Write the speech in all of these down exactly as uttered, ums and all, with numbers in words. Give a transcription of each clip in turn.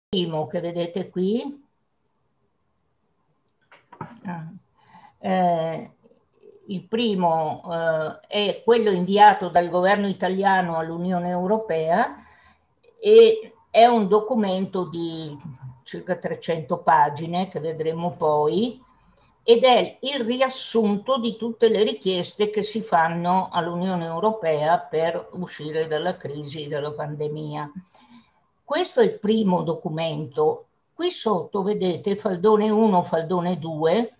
primo che vedete qui, ah, eh, il primo eh, è quello inviato dal governo italiano all'Unione Europea e è un documento di circa trecento pagine che vedremo poi, ed è il riassunto di tutte le richieste che si fanno all'Unione Europea per uscire dalla crisi della pandemia. Questo è il primo documento. Qui sotto vedete faldone uno, faldone due,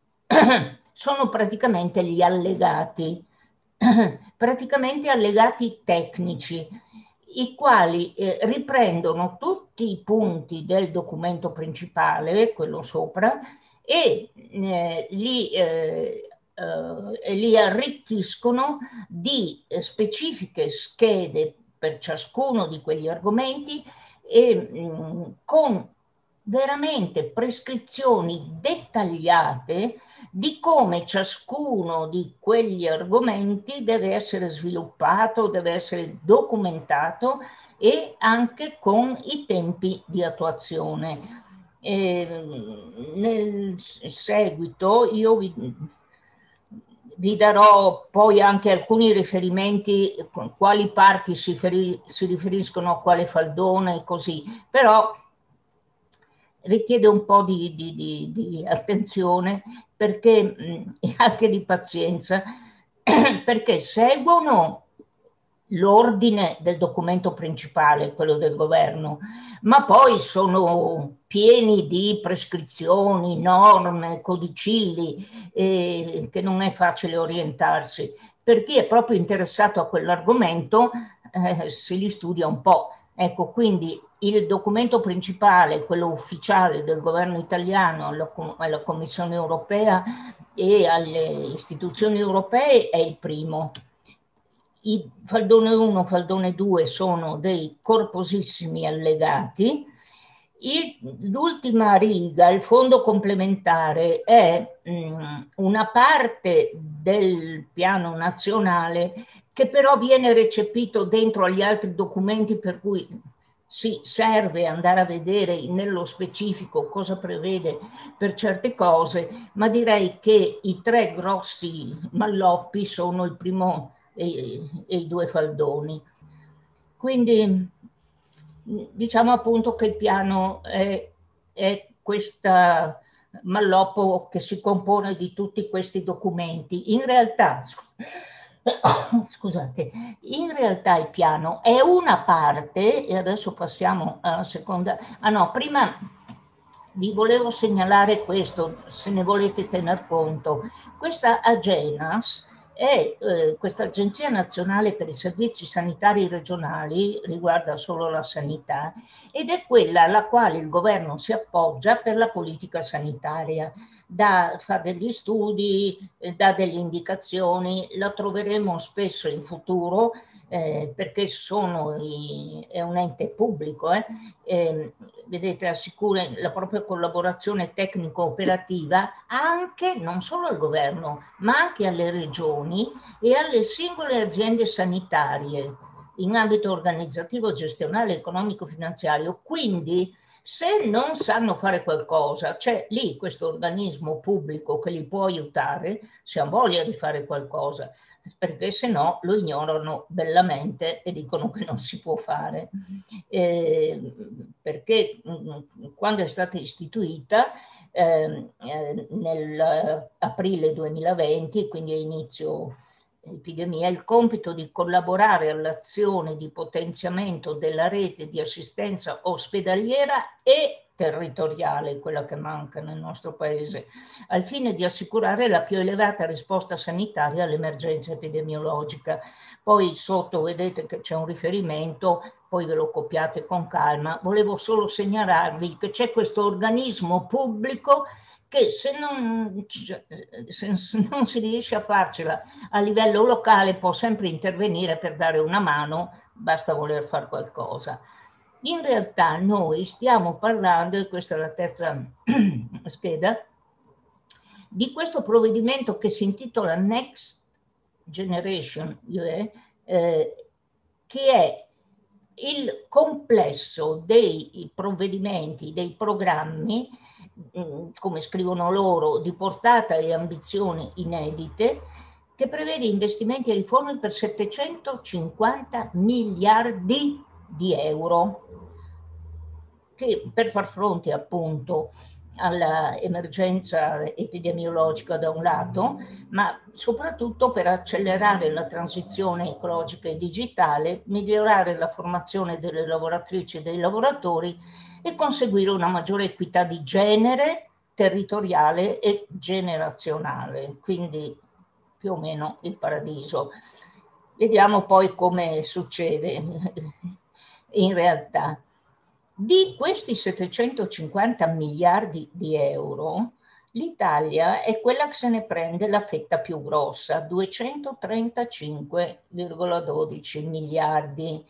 sono praticamente gli allegati, praticamente allegati tecnici, i quali eh, riprendono tutti i punti del documento principale, quello sopra, e eh, li, eh, eh, li arricchiscono di specifiche schede per ciascuno di quegli argomenti e mh, con veramente prescrizioni dettagliate di come ciascuno di quegli argomenti deve essere sviluppato, deve essere documentato e anche con i tempi di attuazione. E nel seguito io vi, vi darò poi anche alcuni riferimenti, quali parti si, feri, si riferiscono a quale faldone e così, però richiede un po' di, di, di, di attenzione perché, e anche di pazienza, perché seguono l'ordine del documento principale, quello del governo, ma poi sono pieni di prescrizioni, norme, codicilli, eh, che non è facile orientarsi. Per chi è proprio interessato a quell'argomento, eh, se li studia un po'. Ecco, quindi il documento principale, quello ufficiale del governo italiano alla, alla Commissione europea e alle istituzioni europee è il primo. I faldone uno, faldone due sono dei corposissimi allegati. L'ultima riga, il fondo complementare, è mh, una parte del piano nazionale che però viene recepito dentro agli altri documenti, per cui sì, serve andare a vedere nello specifico cosa prevede per certe cose, ma direi che i tre grossi malloppi sono il primo e, e i due faldoni. Quindi diciamo appunto che il piano è, è questa malloppo che si compone di tutti questi documenti. In realtà, scusate, in realtà il piano è una parte, e adesso passiamo alla seconda. Ah no, prima vi volevo segnalare questo, se ne volete tener conto. Questa Agenas è eh, questa Agenzia Nazionale per i Servizi Sanitari Regionali, riguarda solo la sanità, ed è quella alla quale il governo si appoggia per la politica sanitaria. Da, fa degli studi, eh, dà delle indicazioni, la troveremo spesso in futuro eh, perché sono i, è un ente pubblico, eh, eh, vedete, assicura la propria collaborazione tecnico-operativa anche, non solo al governo, ma anche alle regioni e alle singole aziende sanitarie in ambito organizzativo, gestionale, economico-finanziario. Quindi, se non sanno fare qualcosa, c'è lì questo organismo pubblico che li può aiutare, se ha voglia di fare qualcosa, perché se no lo ignorano bellamente e dicono che non si può fare. Eh, perché mh, quando è stata istituita eh, eh, nell'aprile duemilaventi, quindi a inizio epidemia, il compito di collaborare all'azione di potenziamento della rete di assistenza ospedaliera e territoriale, quella che manca nel nostro paese, al fine di assicurare la più elevata risposta sanitaria all'emergenza epidemiologica. Poi sotto vedete che c'è un riferimento, poi ve lo copiate con calma. Volevo solo segnalarvi che c'è questo organismo pubblico che se non, se non si riesce a farcela a livello locale può sempre intervenire per dare una mano, basta voler fare qualcosa. In realtà noi stiamo parlando, e questa è la terza scheda, di questo provvedimento che si intitola Next Generation, eh, che è il complesso dei provvedimenti, dei programmi, come scrivono loro, di portata e ambizioni inedite, che prevede investimenti e riforme per settecentocinquanta miliardi di euro, che per far fronte appunto all'emergenza epidemiologica da un lato, ma soprattutto per accelerare la transizione ecologica e digitale, migliorare la formazione delle lavoratrici e dei lavoratori e conseguire una maggiore equità di genere, territoriale e generazionale. Quindi più o meno il paradiso. Vediamo poi come succede in realtà. Di questi settecentocinquanta miliardi di euro, l'Italia è quella che se ne prende la fetta più grossa, duecentotrentacinque virgola dodici miliardi.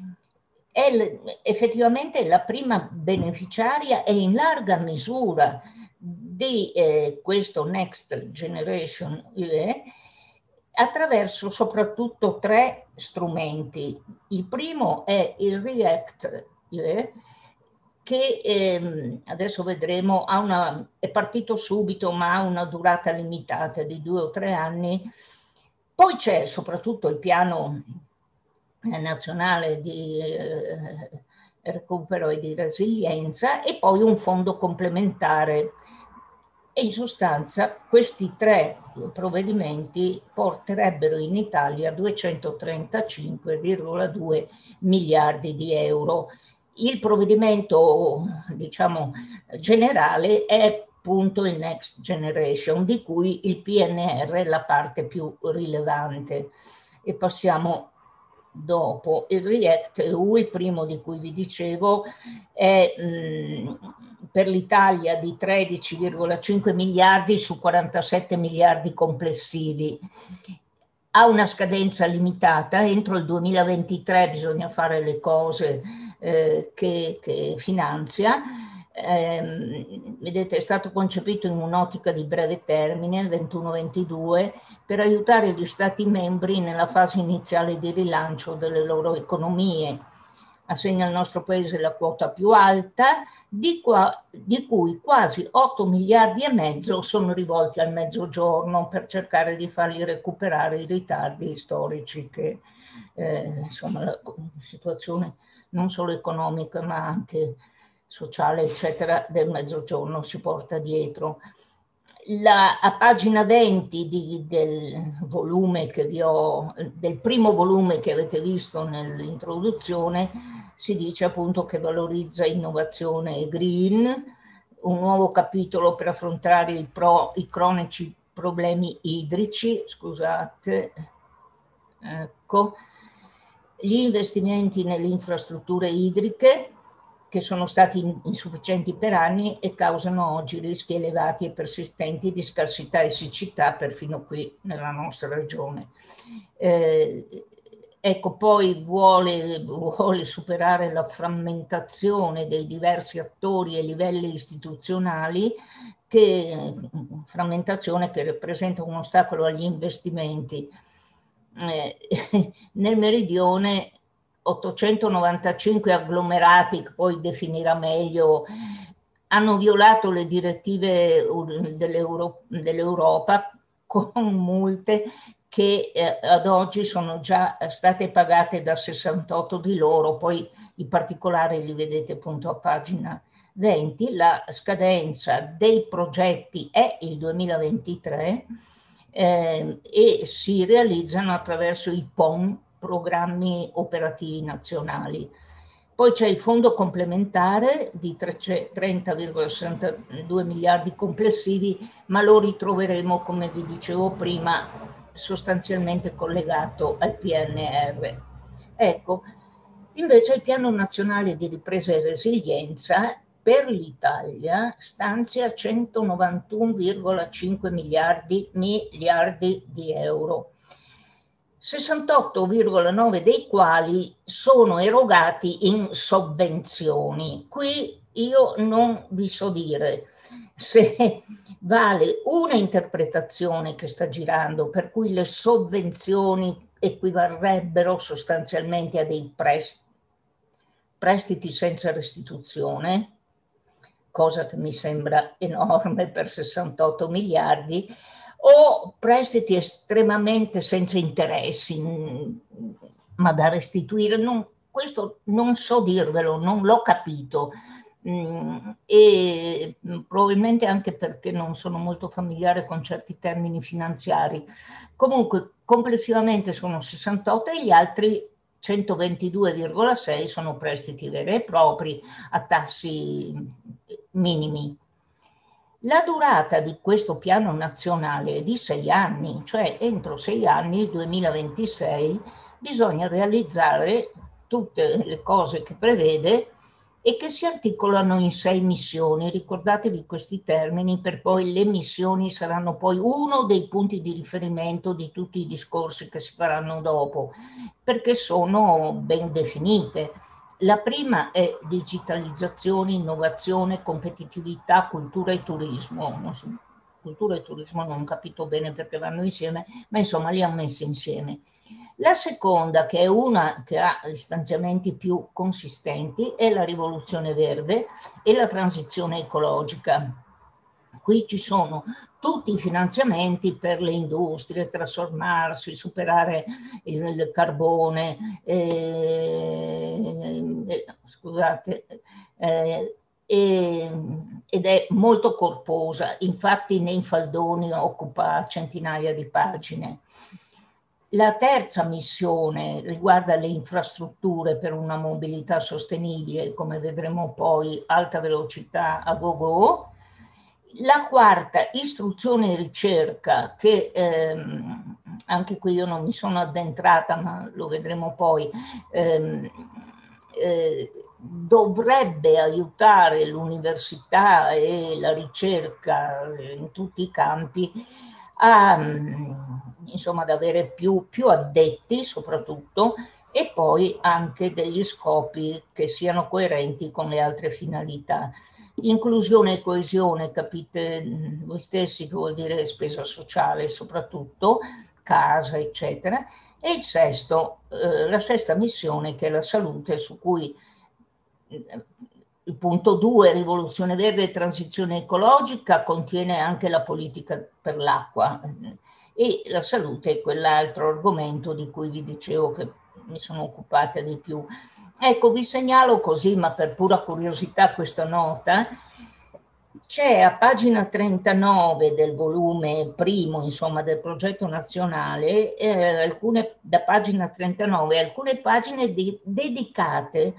È effettivamente la prima beneficiaria e in larga misura di eh, questo Next Generation E U attraverso soprattutto tre strumenti. Il primo è il REACT E U, che ehm, adesso vedremo, ha una, è partito subito ma ha una durata limitata di due o tre anni. Poi c'è soprattutto il piano nazionale di eh, recupero e di resilienza e poi un fondo complementare. E in sostanza questi tre provvedimenti porterebbero in Italia duecentotrentacinque virgola due miliardi di euro. Il provvedimento, diciamo, generale è appunto il Next Generation, di cui il P N R è la parte più rilevante. E passiamo dopo. Il REACT E U, il primo di cui vi dicevo, è mh, per l'Italia di tredici virgola cinque miliardi su quarantasette miliardi complessivi. Ha una scadenza limitata, entro il duemilaventitré bisogna fare le cose eh, che, che finanzia. Eh, vedete, è stato concepito in un'ottica di breve termine, ventuno ventidue, per aiutare gli Stati membri nella fase iniziale di rilancio delle loro economie. Assegna al nostro paese la quota più alta, di, qua, di cui quasi otto miliardi e mezzo sono rivolti al Mezzogiorno per cercare di fargli recuperare i ritardi storici che eh, insomma, la situazione non solo economica ma anche sociale, eccetera, del Mezzogiorno si porta dietro. La, a pagina venti di, del volume che vi ho, del primo volume che avete visto nell'introduzione, si dice appunto che valorizza innovazione e green, un nuovo capitolo per affrontare i, pro, i cronici problemi idrici, scusate, ecco, gli investimenti nelle infrastrutture idriche, che sono stati insufficienti per anni e causano oggi rischi elevati e persistenti di scarsità e siccità perfino qui nella nostra regione. Eh, ecco, poi vuole, vuole superare la frammentazione dei diversi attori e livelli istituzionali, che, frammentazione che rappresenta un ostacolo agli investimenti. Eh, nel meridione ottocentonovantacinque agglomerati, che poi definirà meglio, hanno violato le direttive dell'Europa con multe che eh, ad oggi sono già state pagate da sessantotto di loro, poi i particolari li vedete appunto a pagina venti. La scadenza dei progetti è il duemilaventitré eh, e si realizzano attraverso i P O N, programmi operativi nazionali. Poi c'è il fondo complementare di trenta virgola sessantadue miliardi complessivi, ma lo ritroveremo, come vi dicevo prima, sostanzialmente collegato al P N R. Ecco, invece il Piano Nazionale di Ripresa e Resilienza per l'Italia stanzia centonovantuno virgola cinque miliardi, miliardi di euro, sessantotto virgola nove dei quali sono erogati in sovvenzioni. Qui io non vi so dire se vale una interpretazione che sta girando, per cui le sovvenzioni equivarrebbero sostanzialmente a dei prestiti, prestiti senza restituzione, cosa che mi sembra enorme per sessantotto miliardi, o prestiti estremamente senza interessi, ma da restituire. Non, questo non so dirvelo, non l'ho capito, mm, e probabilmente anche perché non sono molto familiare con certi termini finanziari. Comunque complessivamente sono sessantotto e gli altri centoventidue virgola sei sono prestiti veri e propri a tassi minimi. La durata di questo piano nazionale è di sei anni, cioè entro sei anni, il duemilaventisei, bisogna realizzare tutte le cose che prevede e che si articolano in sei missioni. Ricordatevi questi termini, per poi le missioni saranno poi uno dei punti di riferimento di tutti i discorsi che si faranno dopo, perché sono ben definite. La prima è digitalizzazione, innovazione, competitività, cultura e turismo. Non so, cultura e turismo non ho capito bene perché vanno insieme, ma insomma li hanno messi insieme. La seconda, che è una che ha gli stanziamenti più consistenti, è la rivoluzione verde e la transizione ecologica. Qui ci sono tutti i finanziamenti per le industrie, trasformarsi, superare il, il carbone, eh, eh, scusate, eh, e, ed è molto corposa, infatti nei faldoni occupa centinaia di pagine. La terza missione riguarda le infrastrutture per una mobilità sostenibile, come vedremo poi, alta velocità a go-go. La quarta, istruzione e ricerca, che ehm, anche qui io non mi sono addentrata, ma lo vedremo poi, ehm, eh, dovrebbe aiutare l'università e la ricerca in tutti i campi a, insomma, ad avere più, più addetti soprattutto, e poi anche degli scopi che siano coerenti con le altre finalità. Inclusione e coesione, capite voi stessi che vuol dire spesa sociale soprattutto, casa, eccetera. E il sesto, eh, la sesta missione, che è la salute, su cui eh, il punto due, rivoluzione verde e transizione ecologica, contiene anche la politica per l'acqua, e la salute è quell'altro argomento di cui vi dicevo che mi sono occupata di più. Ecco, vi segnalo così, ma per pura curiosità, questa nota. C'è a pagina trentanove del volume primo, insomma, del progetto nazionale, eh, alcune, da pagina trentanove, alcune pagine de- dedicate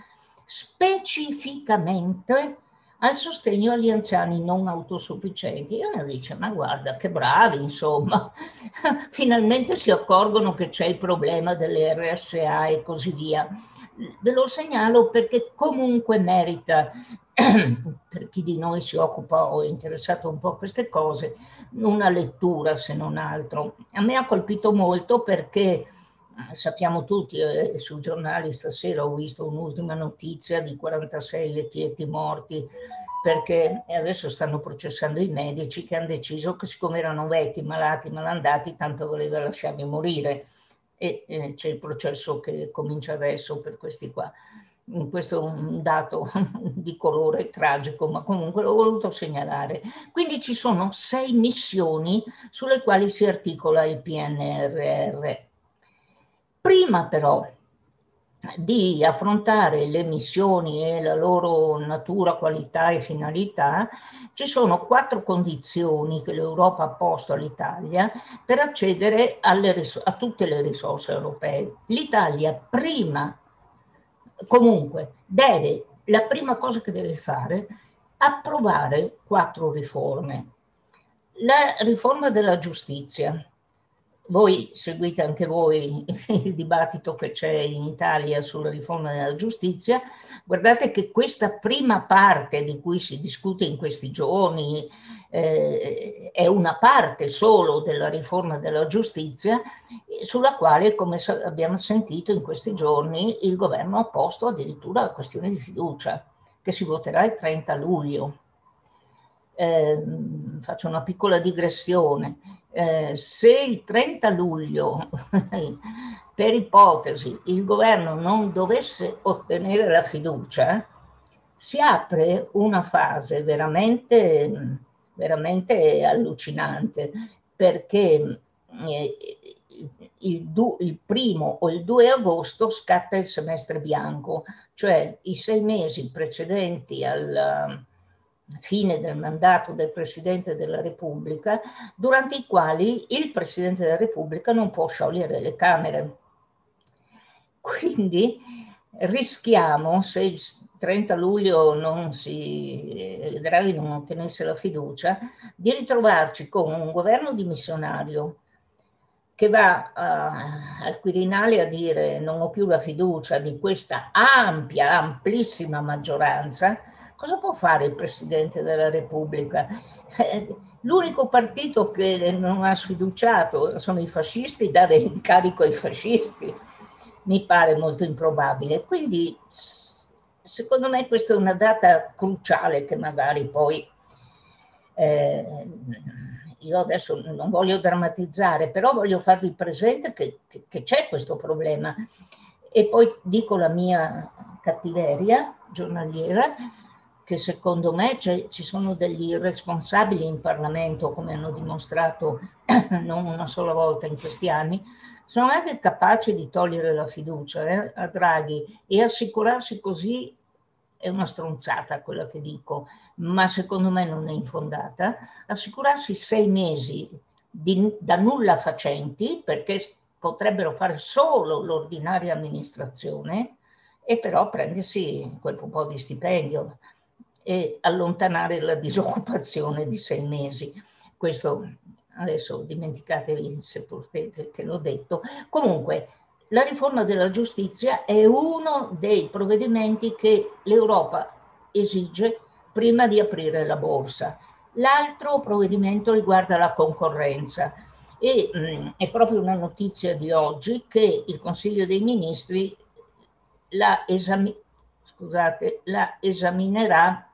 specificamente al sostegno agli anziani non autosufficienti. E uno dice, ma guarda che bravi, insomma, finalmente si accorgono che c'è il problema delle R S A e così via. Ve lo segnalo perché comunque merita, per chi di noi si occupa o è interessato un po' a queste cose, una lettura se non altro. A me ha colpito molto perché sappiamo tutti, eh, sui giornali stasera ho visto un'ultima notizia di quarantasei vecchietti morti perché adesso stanno processando i medici che hanno deciso che siccome erano vecchi, malati, malandati, tanto voleva lasciarli morire. E eh, c'è il processo che comincia adesso per questi qua. Questo è un dato di colore tragico, ma comunque l'ho voluto segnalare. Quindi ci sono sei missioni sulle quali si articola il P N R R. Prima però di affrontare le missioni e la loro natura, qualità e finalità, ci sono quattro condizioni che l'Europa ha posto all'Italia per accedere alle a tutte le risorse europee. L'Italia prima, comunque, deve, la prima cosa che deve fare, approvare quattro riforme. La riforma della giustizia. Voi seguite anche voi il dibattito che c'è in Italia sulla riforma della giustizia. Guardate che questa prima parte di cui si discute in questi giorni eh, è una parte solo della riforma della giustizia, sulla quale, come abbiamo sentito in questi giorni, il governo ha posto addirittura la questione di fiducia, che si voterà il trenta luglio. Eh, faccio una piccola digressione. Eh, se il trenta luglio per ipotesi il governo non dovesse ottenere la fiducia, si apre una fase veramente, veramente allucinante, perché eh, il, il primo o il due agosto scatta il semestre bianco, cioè i sei mesi precedenti alla fine del mandato del Presidente della Repubblica, durante i quali il Presidente della Repubblica non può sciogliere le Camere. Quindi rischiamo, se il trenta luglio non si, Draghi non ottenesse la fiducia, di ritrovarci con un governo dimissionario che va uh, al Quirinale a dire non ho più la fiducia di questa ampia, amplissima maggioranza. Cosa può fare il Presidente della Repubblica? Eh, l'unico partito che non ha sfiduciato sono i fascisti, dare incarico ai fascisti mi pare molto improbabile. Quindi secondo me questa è una data cruciale che magari poi eh, io adesso non voglio drammatizzare, però voglio farvi presente che, che, che c'è questo problema. E poi dico la mia cattiveria giornaliera, che secondo me ci sono degli irresponsabili in Parlamento, come hanno dimostrato non una sola volta in questi anni, sono anche capaci di togliere la fiducia eh, a Draghi e assicurarsi così, è una stronzata quella che dico, ma secondo me non è infondata, assicurarsi sei mesi di, da nulla facenti, perché potrebbero fare solo l'ordinaria amministrazione, e però prendersi quel po' di stipendio e allontanare la disoccupazione di sei mesi. Questo adesso dimenticatevi se potete che l'ho detto. Comunque la riforma della giustizia è uno dei provvedimenti che l'Europa esige prima di aprire la borsa. L'altro provvedimento riguarda la concorrenza e mh, è proprio una notizia di oggi che il Consiglio dei Ministri la, esami- scusate, la esaminerà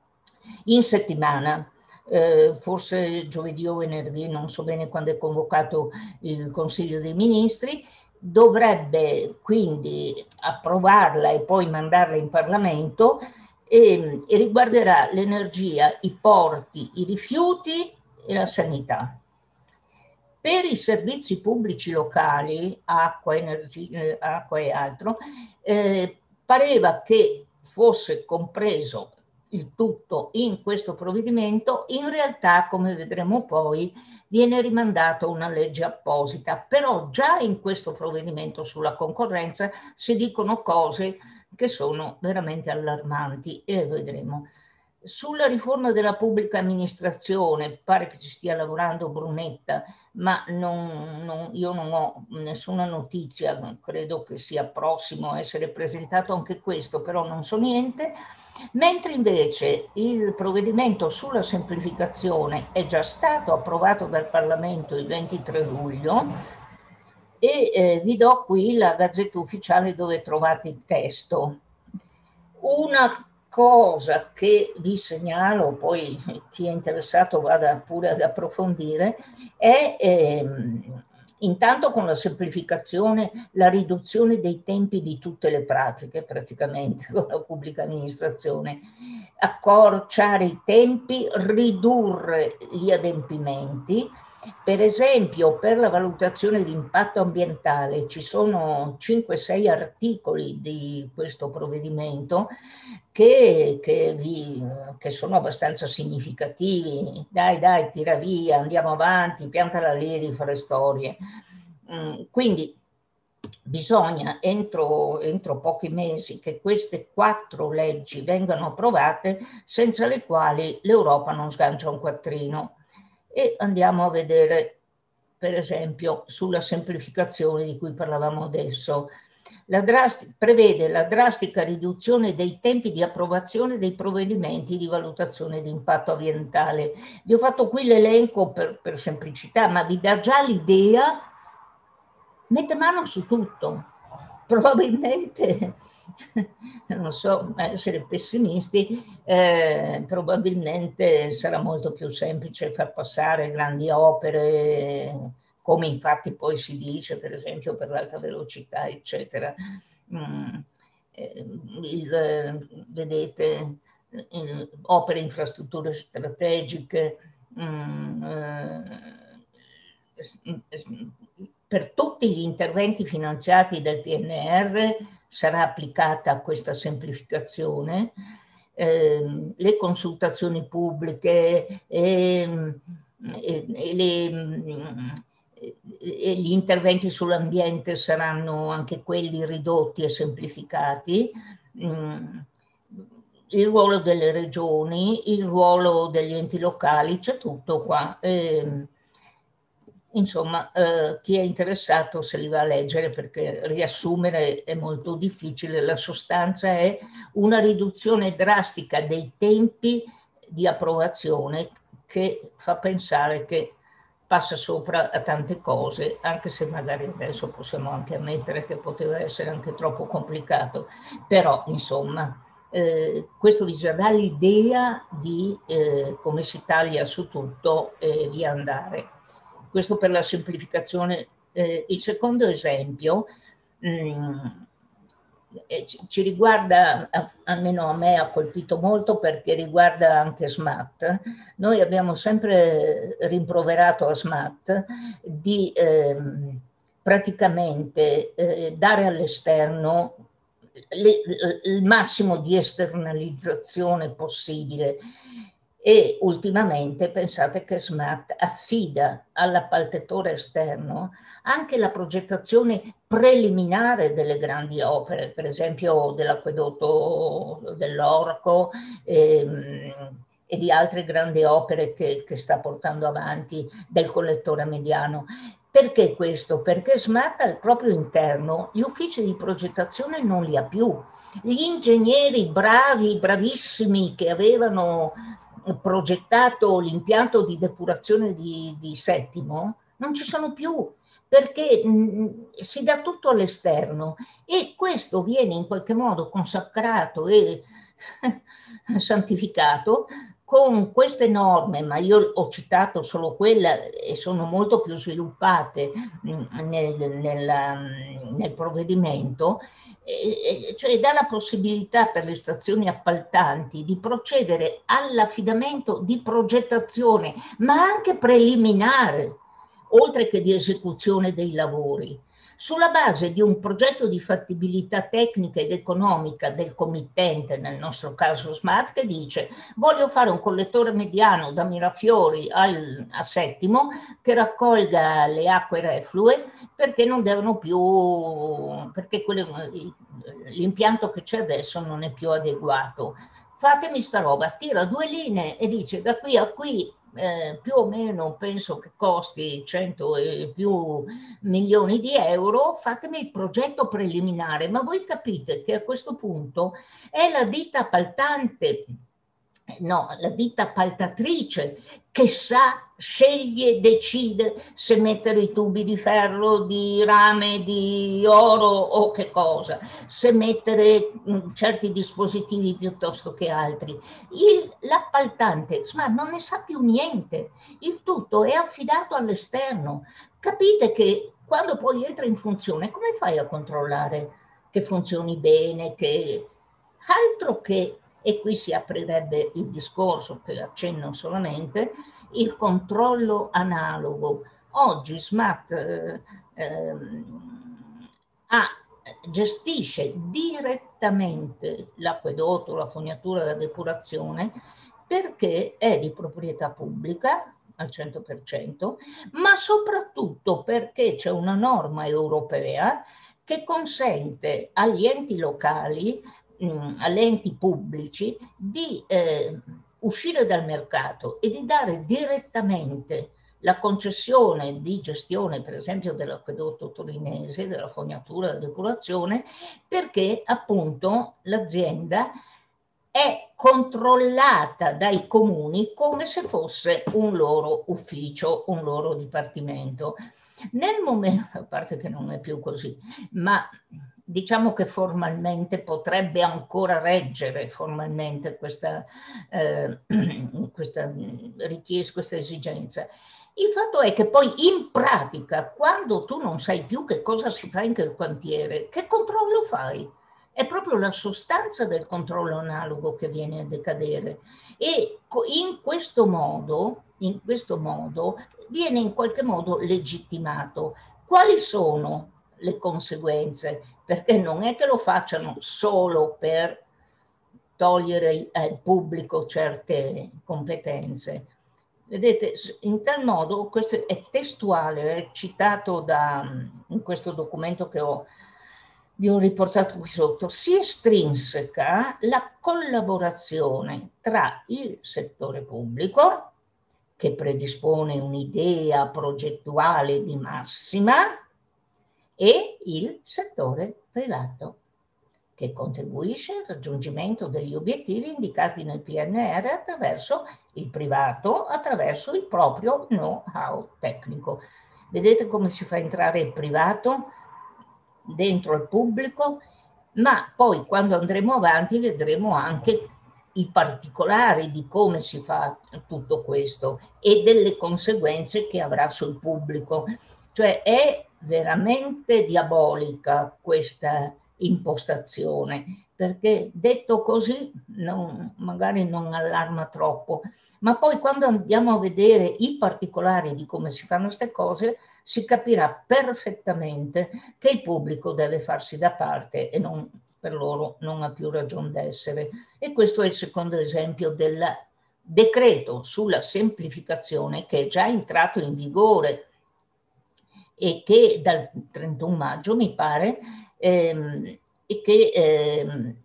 in settimana. Eh, forse giovedì o venerdì, non so bene quando è convocato il Consiglio dei Ministri, dovrebbe quindi approvarla e poi mandarla in Parlamento e, e riguarderà l'energia, i porti, i rifiuti e la sanità. Per i servizi pubblici locali, acqua, energia, acqua e altro, eh, pareva che fosse compreso il tutto in questo provvedimento. In realtà, come vedremo poi, viene rimandata una legge apposita, però già in questo provvedimento sulla concorrenza si dicono cose che sono veramente allarmanti e le vedremo. Sulla riforma della pubblica amministrazione pare che ci stia lavorando Brunetta, ma non, non, io non ho nessuna notizia, credo che sia prossimo a essere presentato anche questo, però non so niente. Mentre invece il provvedimento sulla semplificazione è già stato approvato dal Parlamento il ventitré luglio e eh, vi do qui la Gazzetta Ufficiale dove trovate il testo. Una cosa che vi segnalo, poi chi è interessato vada pure ad approfondire, è ehm, intanto con la semplificazione la riduzione dei tempi di tutte le pratiche, praticamente con la pubblica amministrazione, accorciare i tempi, ridurre gli adempimenti. Per esempio, per la valutazione di impatto ambientale ci sono cinque sei articoli di questo provvedimento che, che, vi, che sono abbastanza significativi. Dai, dai, tira via, andiamo avanti, piantala lì di fare storie. Quindi bisogna entro, entro pochi mesi che queste quattro leggi vengano approvate, senza le quali l'Europa non sgancia un quattrino. E andiamo a vedere, per esempio, sulla semplificazione di cui parlavamo adesso. La drastica, prevede la drastica riduzione dei tempi di approvazione dei provvedimenti di valutazione di impatto ambientale. Vi ho fatto qui l'elenco per, per semplicità, ma vi dà già l'idea, mette mano su tutto. Probabilmente, non so, essere pessimisti, eh, probabilmente sarà molto più semplice far passare grandi opere come infatti poi si dice, per esempio, per l'alta velocità, eccetera. Mm, eh, il, vedete, in, opere infrastrutture strategiche, mm, eh, per tutti gli interventi finanziati del P N R sarà applicata questa semplificazione. Eh, le consultazioni pubbliche e, e, e, le, e gli interventi sull'ambiente saranno anche quelli ridotti e semplificati. Mm, il ruolo delle regioni, il ruolo degli enti locali, c'è tutto qua. Eh, Insomma, eh, chi è interessato se li va a leggere, perché riassumere è molto difficile. La sostanza è una riduzione drastica dei tempi di approvazione che fa pensare che passa sopra a tante cose, anche se magari adesso possiamo anche ammettere che poteva essere anche troppo complicato. Però, insomma, eh, questo vi dà l'idea di eh, come si taglia su tutto e via andare. Questo per la semplificazione. Eh, il secondo esempio mh, ci riguarda, almeno a me ha colpito molto perché riguarda anche SMAT. Noi abbiamo sempre rimproverato a SMAT di eh, praticamente eh, dare all'esterno il massimo di esternalizzazione possibile. E ultimamente pensate che SMAT affida all'appaltatore esterno anche la progettazione preliminare delle grandi opere, per esempio dell'acquedotto dell'Orco ehm, e di altre grandi opere che, che sta portando avanti, del collettore mediano. Perché questo? Perché SMAT al proprio interno gli uffici di progettazione non li ha più. Gli ingegneri bravi, bravissimi, che avevano progettato l'impianto di depurazione di, di Settimo, non ci sono più, perché mh, si dà tutto all'esterno e questo viene in qualche modo consacrato e santificato con queste norme, ma io ho citato solo quella e sono molto più sviluppate nel, nel, nel provvedimento, eh, cioè dà la possibilità per le stazioni appaltanti di procedere all'affidamento di progettazione, ma anche preliminare, oltre che di esecuzione dei lavori, sulla base di un progetto di fattibilità tecnica ed economica del committente, nel nostro caso SMAT, che dice: voglio fare un collettore mediano da Mirafiori al, a Settimo che raccolga le acque reflue, perché non devono più, perché l'impianto che c'è adesso non è più adeguato. Fatemi sta roba, tira due linee e dice: da qui a qui Eh, più o meno penso che costi cento e più milioni di euro, fatemi il progetto preliminare. Ma voi capite che a questo punto è la ditta appaltante, no, la ditta appaltatrice che sa, sceglie, decide se mettere i tubi di ferro, di rame, di oro o che cosa, se mettere mh, certi dispositivi piuttosto che altri. L'appaltante ma non ne sa più niente, il tutto è affidato all'esterno. Capite che quando poi entra in funzione, come fai a controllare che funzioni bene, che altro che, e qui si aprirebbe il discorso che accenno solamente, il controllo analogo. Oggi SMAT eh, eh, ha, gestisce direttamente l'acquedotto, la fognatura e la depurazione, perché è di proprietà pubblica al cento per cento, ma soprattutto perché c'è una norma europea che consente agli enti locali, mh, agli enti pubblici, di eh, uscire dal mercato e di dare direttamente la concessione di gestione, per esempio, dell'acquedotto torinese, della fognatura e della depurazione, perché appunto l'azienda è controllata dai comuni come se fosse un loro ufficio, un loro dipartimento. Nel momento, a parte che non è più così, ma diciamo che formalmente potrebbe ancora reggere formalmente questa, eh, questa richiesta, questa esigenza. Il fatto è che poi in pratica, quando tu non sai più che cosa si fa in quel quartiere, che controllo fai? È proprio la sostanza del controllo analogo che viene a decadere. E in questo modo, in questo modo viene in qualche modo legittimato. Quali sono le conseguenze? Perché non è che lo facciano solo per togliere al pubblico certe competenze. Vedete, in tal modo, questo è testuale, è citato da, in questo documento che ho, vi ho riportato qui sotto, si estrinseca la collaborazione tra il settore pubblico, che predispone un'idea progettuale di massima, e il settore privato, che contribuisce al raggiungimento degli obiettivi indicati nel P N R attraverso il privato, attraverso il proprio know-how tecnico. Vedete come si fa entrare il privato dentro il pubblico, ma poi quando andremo avanti vedremo anche i particolari di come si fa tutto questo e delle conseguenze che avrà sul pubblico. Cioè è veramente diabolica questa impostazione, perché detto così non, magari non allarma troppo, ma poi quando andiamo a vedere i particolari di come si fanno queste cose si capirà perfettamente che il pubblico deve farsi da parte e non, per loro non ha più ragione d'essere. E questo è il secondo esempio del decreto sulla semplificazione che è già entrato in vigore e che dal trentuno maggio mi pare, ehm, e che ehm,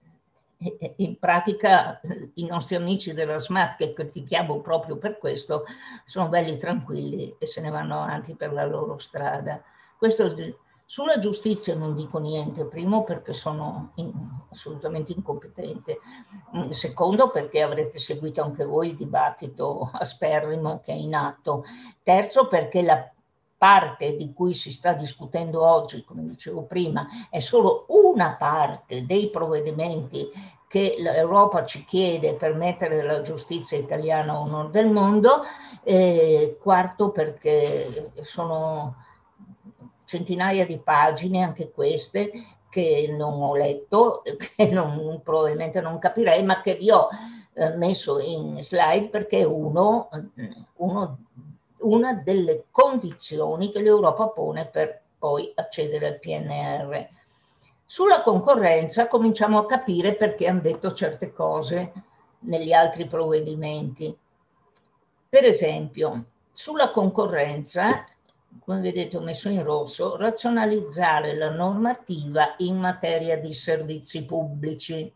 in pratica i nostri amici della SMAT, che critichiamo proprio per questo, sono belli tranquilli e se ne vanno avanti per la loro strada. Questo, sulla giustizia non dico niente, primo perché sono in, assolutamente incompetente, secondo perché avrete seguito anche voi il dibattito asperrimo che è in atto, terzo perché la parte di cui si sta discutendo oggi, come dicevo prima, è solo una parte dei provvedimenti che l'Europa ci chiede per mettere la giustizia italiana a onor del mondo, eh, quarto perché sono centinaia di pagine, anche queste, che non ho letto, che non, probabilmente non capirei, ma che vi ho eh, messo in slide perché uno, uno una delle condizioni che l'Europa pone per poi accedere al P N R. Sulla concorrenza cominciamo a capire perché hanno detto certe cose negli altri provvedimenti. Per esempio, sulla concorrenza, come vedete ho messo in rosso, razionalizzare la normativa in materia di servizi pubblici.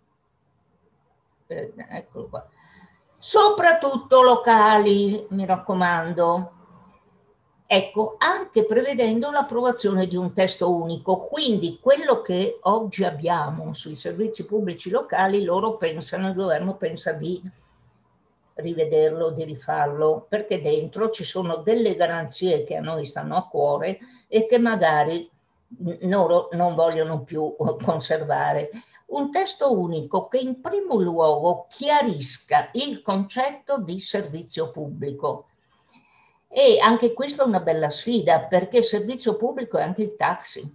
Eh, eccolo qua. Soprattutto locali, mi raccomando. Ecco, anche prevedendo l'approvazione di un testo unico. Quindi quello che oggi abbiamo sui servizi pubblici locali, loro pensano, il governo pensa di rivederlo, di rifarlo, perché dentro ci sono delle garanzie che a noi stanno a cuore e che magari loro non vogliono più conservare. Un testo unico che in primo luogo chiarisca il concetto di servizio pubblico. E anche questa è una bella sfida, perché il servizio pubblico è anche il taxi.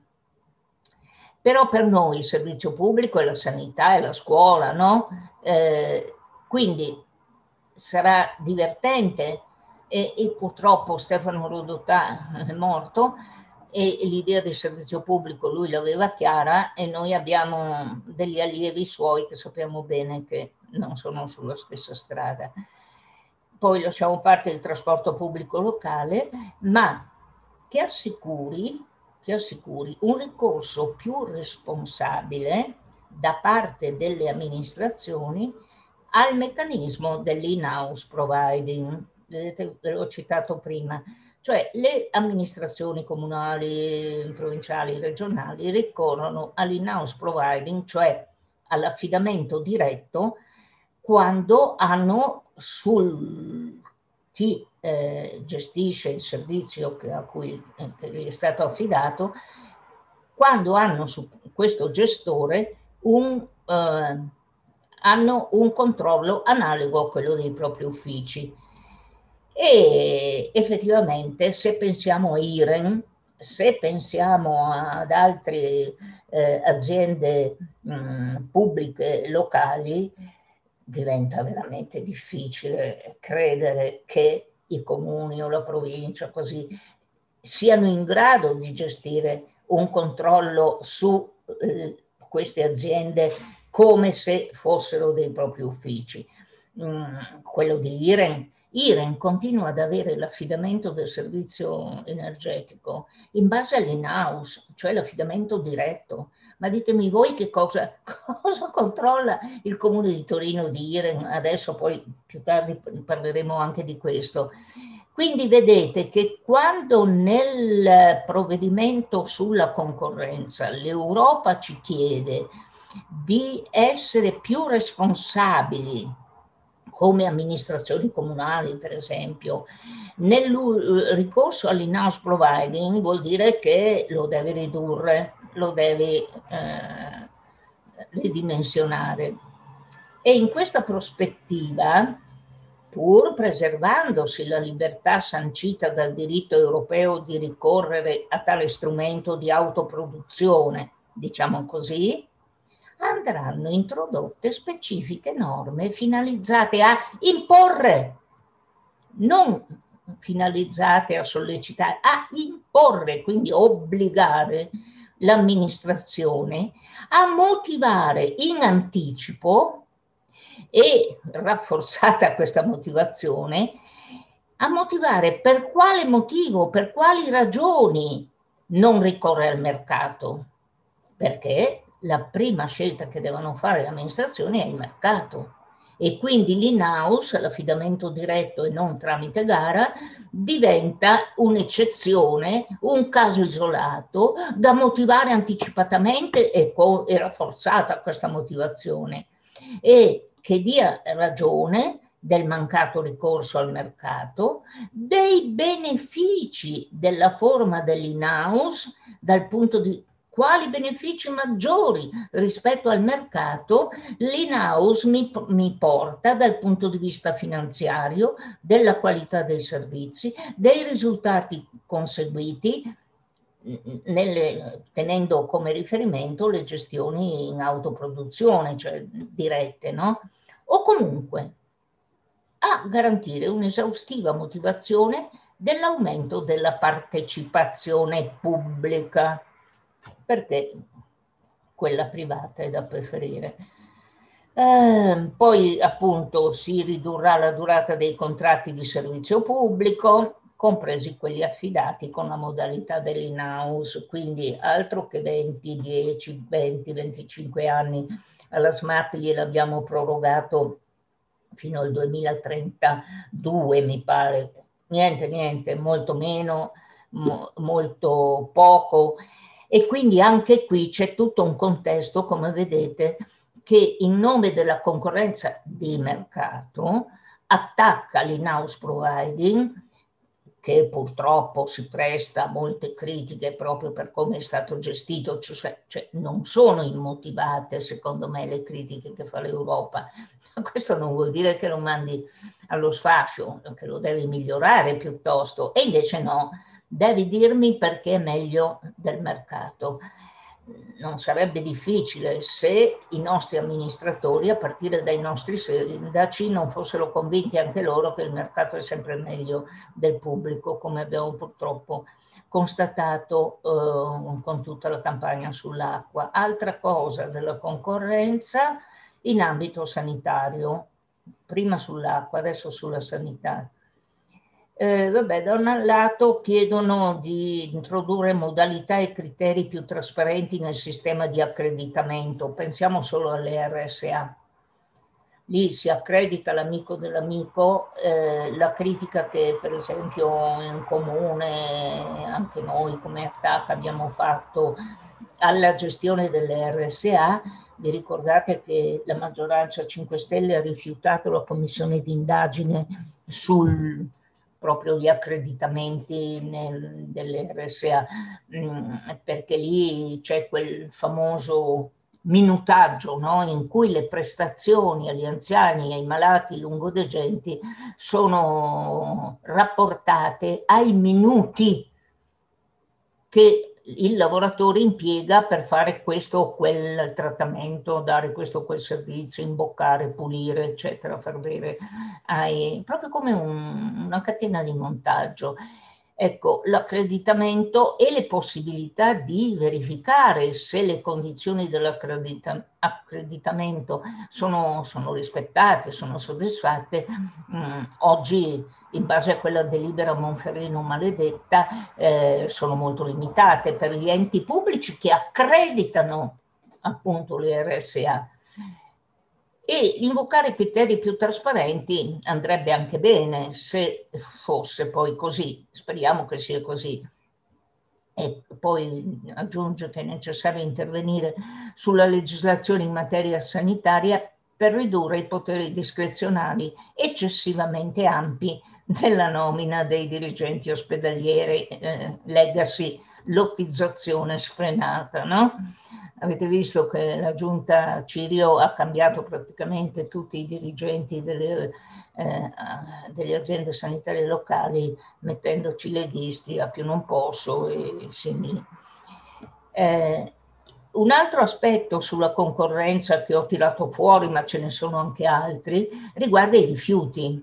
Però per noi il servizio pubblico è la sanità, è la scuola, no? Eh, quindi sarà divertente e, e purtroppo Stefano Rodotà è morto e l'idea del servizio pubblico lui l'aveva chiara e noi abbiamo degli allievi suoi che sappiamo bene che non sono sulla stessa strada. Poi lasciamo parte del trasporto pubblico locale, ma che assicuri, che assicuri un ricorso più responsabile da parte delle amministrazioni al meccanismo dell'in-house providing. Vedete, ve l'ho citato prima. Cioè le amministrazioni comunali, provinciali, regionali ricorrono all'in-house providing, cioè all'affidamento diretto, quando hanno sul chi eh, gestisce il servizio che, a cui eh, che gli è stato affidato, quando hanno su questo gestore un, eh, hanno un controllo analogo a quello dei propri uffici. E effettivamente se pensiamo a Iren, se pensiamo ad altre eh, aziende mh, pubbliche locali, diventa veramente difficile credere che i comuni o la provincia così siano in grado di gestire un controllo su eh, queste aziende come se fossero dei propri uffici. Mm, quello di Iren, Iren continua ad avere l'affidamento del servizio energetico in base all'in-house, cioè l'affidamento diretto. Ma ditemi voi che cosa, cosa controlla il Comune di Torino di Iren? Adesso poi più tardi parleremo anche di questo. Quindi vedete che quando nel provvedimento sulla concorrenza l'Europa ci chiede di essere più responsabili come amministrazioni comunali, per esempio, nel ricorso all'in-house providing vuol dire che lo deve ridurre, lo deve eh, ridimensionare. E in questa prospettiva, pur preservandosi la libertà sancita dal diritto europeo di ricorrere a tale strumento di autoproduzione, diciamo così, andranno introdotte specifiche norme finalizzate a imporre, non finalizzate a sollecitare, a imporre, quindi obbligare l'amministrazione a motivare in anticipo e, rafforzata questa motivazione, a motivare per quale motivo, per quali ragioni non ricorre al mercato, perché la prima scelta che devono fare le amministrazioni è il mercato e quindi l'in-house, l'affidamento diretto e non tramite gara, diventa un'eccezione, un caso isolato da motivare anticipatamente e, e rafforzata questa motivazione e che dia ragione del mancato ricorso al mercato, dei benefici della forma dell'in-house dal punto di quali benefici maggiori rispetto al mercato l'in-house mi, mi porta dal punto di vista finanziario, della qualità dei servizi, dei risultati conseguiti, nelle, tenendo come riferimento le gestioni in autoproduzione, cioè dirette, no? O comunque a garantire un'esaustiva motivazione dell'aumento della partecipazione pubblica, perché quella privata è da preferire. Eh, poi appunto si ridurrà la durata dei contratti di servizio pubblico, compresi quelli affidati con la modalità dell'in-house, quindi altro che venti, dieci, venti, venticinque anni. Alla Smart gliel'abbiamo prorogato fino al duemilatrentadue, mi pare. Niente, niente, molto meno, mo, molto poco. E quindi anche qui c'è tutto un contesto, come vedete, che in nome della concorrenza di mercato attacca l'in-house providing, che purtroppo si presta a molte critiche proprio per come è stato gestito, cioè, cioè non sono immotivate secondo me le critiche che fa l'Europa. Questo non vuol dire che lo mandi allo sfascio, che lo devi migliorare piuttosto, e invece no, devi dirmi perché è meglio del mercato. Non sarebbe difficile se i nostri amministratori, a partire dai nostri sindaci, non fossero convinti anche loro che il mercato è sempre meglio del pubblico, come abbiamo purtroppo constatato eh, con tutta la campagna sull'acqua. Altra cosa della concorrenza in ambito sanitario, prima sull'acqua, adesso sulla sanità. Eh, vabbè, da un lato chiedono di introdurre modalità e criteri più trasparenti nel sistema di accreditamento, pensiamo solo alle R S A. Lì si accredita l'amico dell'amico, eh, la critica che per esempio in comune, anche noi come Attac abbiamo fatto alla gestione delle R S A. Vi ricordate che la maggioranza cinque Stelle ha rifiutato la commissione di indagine sul proprio gli accreditamenti nel, delle R S A, mh, perché lì c'è quel famoso minutaggio, no? In cui le prestazioni agli anziani e ai malati lungodegenti sono rapportate ai minuti che il lavoratore impiega per fare questo o quel trattamento, dare questo o quel servizio, imboccare, pulire, eccetera, far bere, ai, proprio come un, una catena di montaggio. Ecco, l'accreditamento e le possibilità di verificare se le condizioni dell'accreditamento sono, sono rispettate, sono soddisfatte, mh, oggi in base a quella delibera Monferrino maledetta eh, sono molto limitate per gli enti pubblici che accreditano appunto le R S A. E invocare criteri più trasparenti andrebbe anche bene se fosse poi così, speriamo che sia così. E poi aggiunge che è necessario intervenire sulla legislazione in materia sanitaria per ridurre i poteri discrezionali eccessivamente ampi della nomina dei dirigenti ospedalieri, eh, legacy lottizzazione sfrenata, no? Avete visto che la giunta Cirio ha cambiato praticamente tutti i dirigenti delle, eh, delle aziende sanitarie locali, mettendoci leghisti a più non posso e simili. Eh, un altro aspetto sulla concorrenza che ho tirato fuori, ma ce ne sono anche altri, riguarda i rifiuti.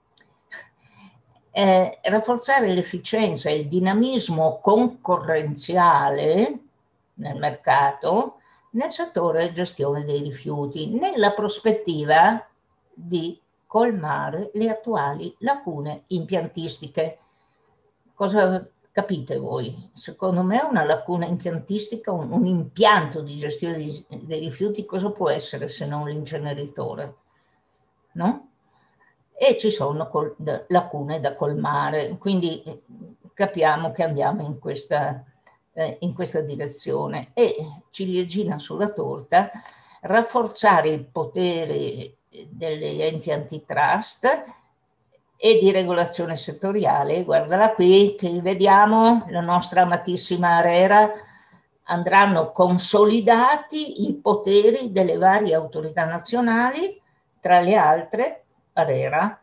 Eh, rafforzare l'efficienza e il dinamismo concorrenziale nel mercato nel settore gestione dei rifiuti, nella prospettiva di colmare le attuali lacune impiantistiche. Cosa capite voi? Secondo me una lacuna impiantistica, un, un impianto di gestione di, dei rifiuti, cosa può essere se non l'inceneritore? No? E ci sono col, lacune da colmare, quindi capiamo che andiamo in questa, eh, in questa direzione. E ciliegina sulla torta, rafforzare il potere degli enti antitrust e di regolazione settoriale. Guardala qui, che vediamo, la nostra amatissima ARERA, andranno consolidati i poteri delle varie autorità nazionali, tra le altre ARERA,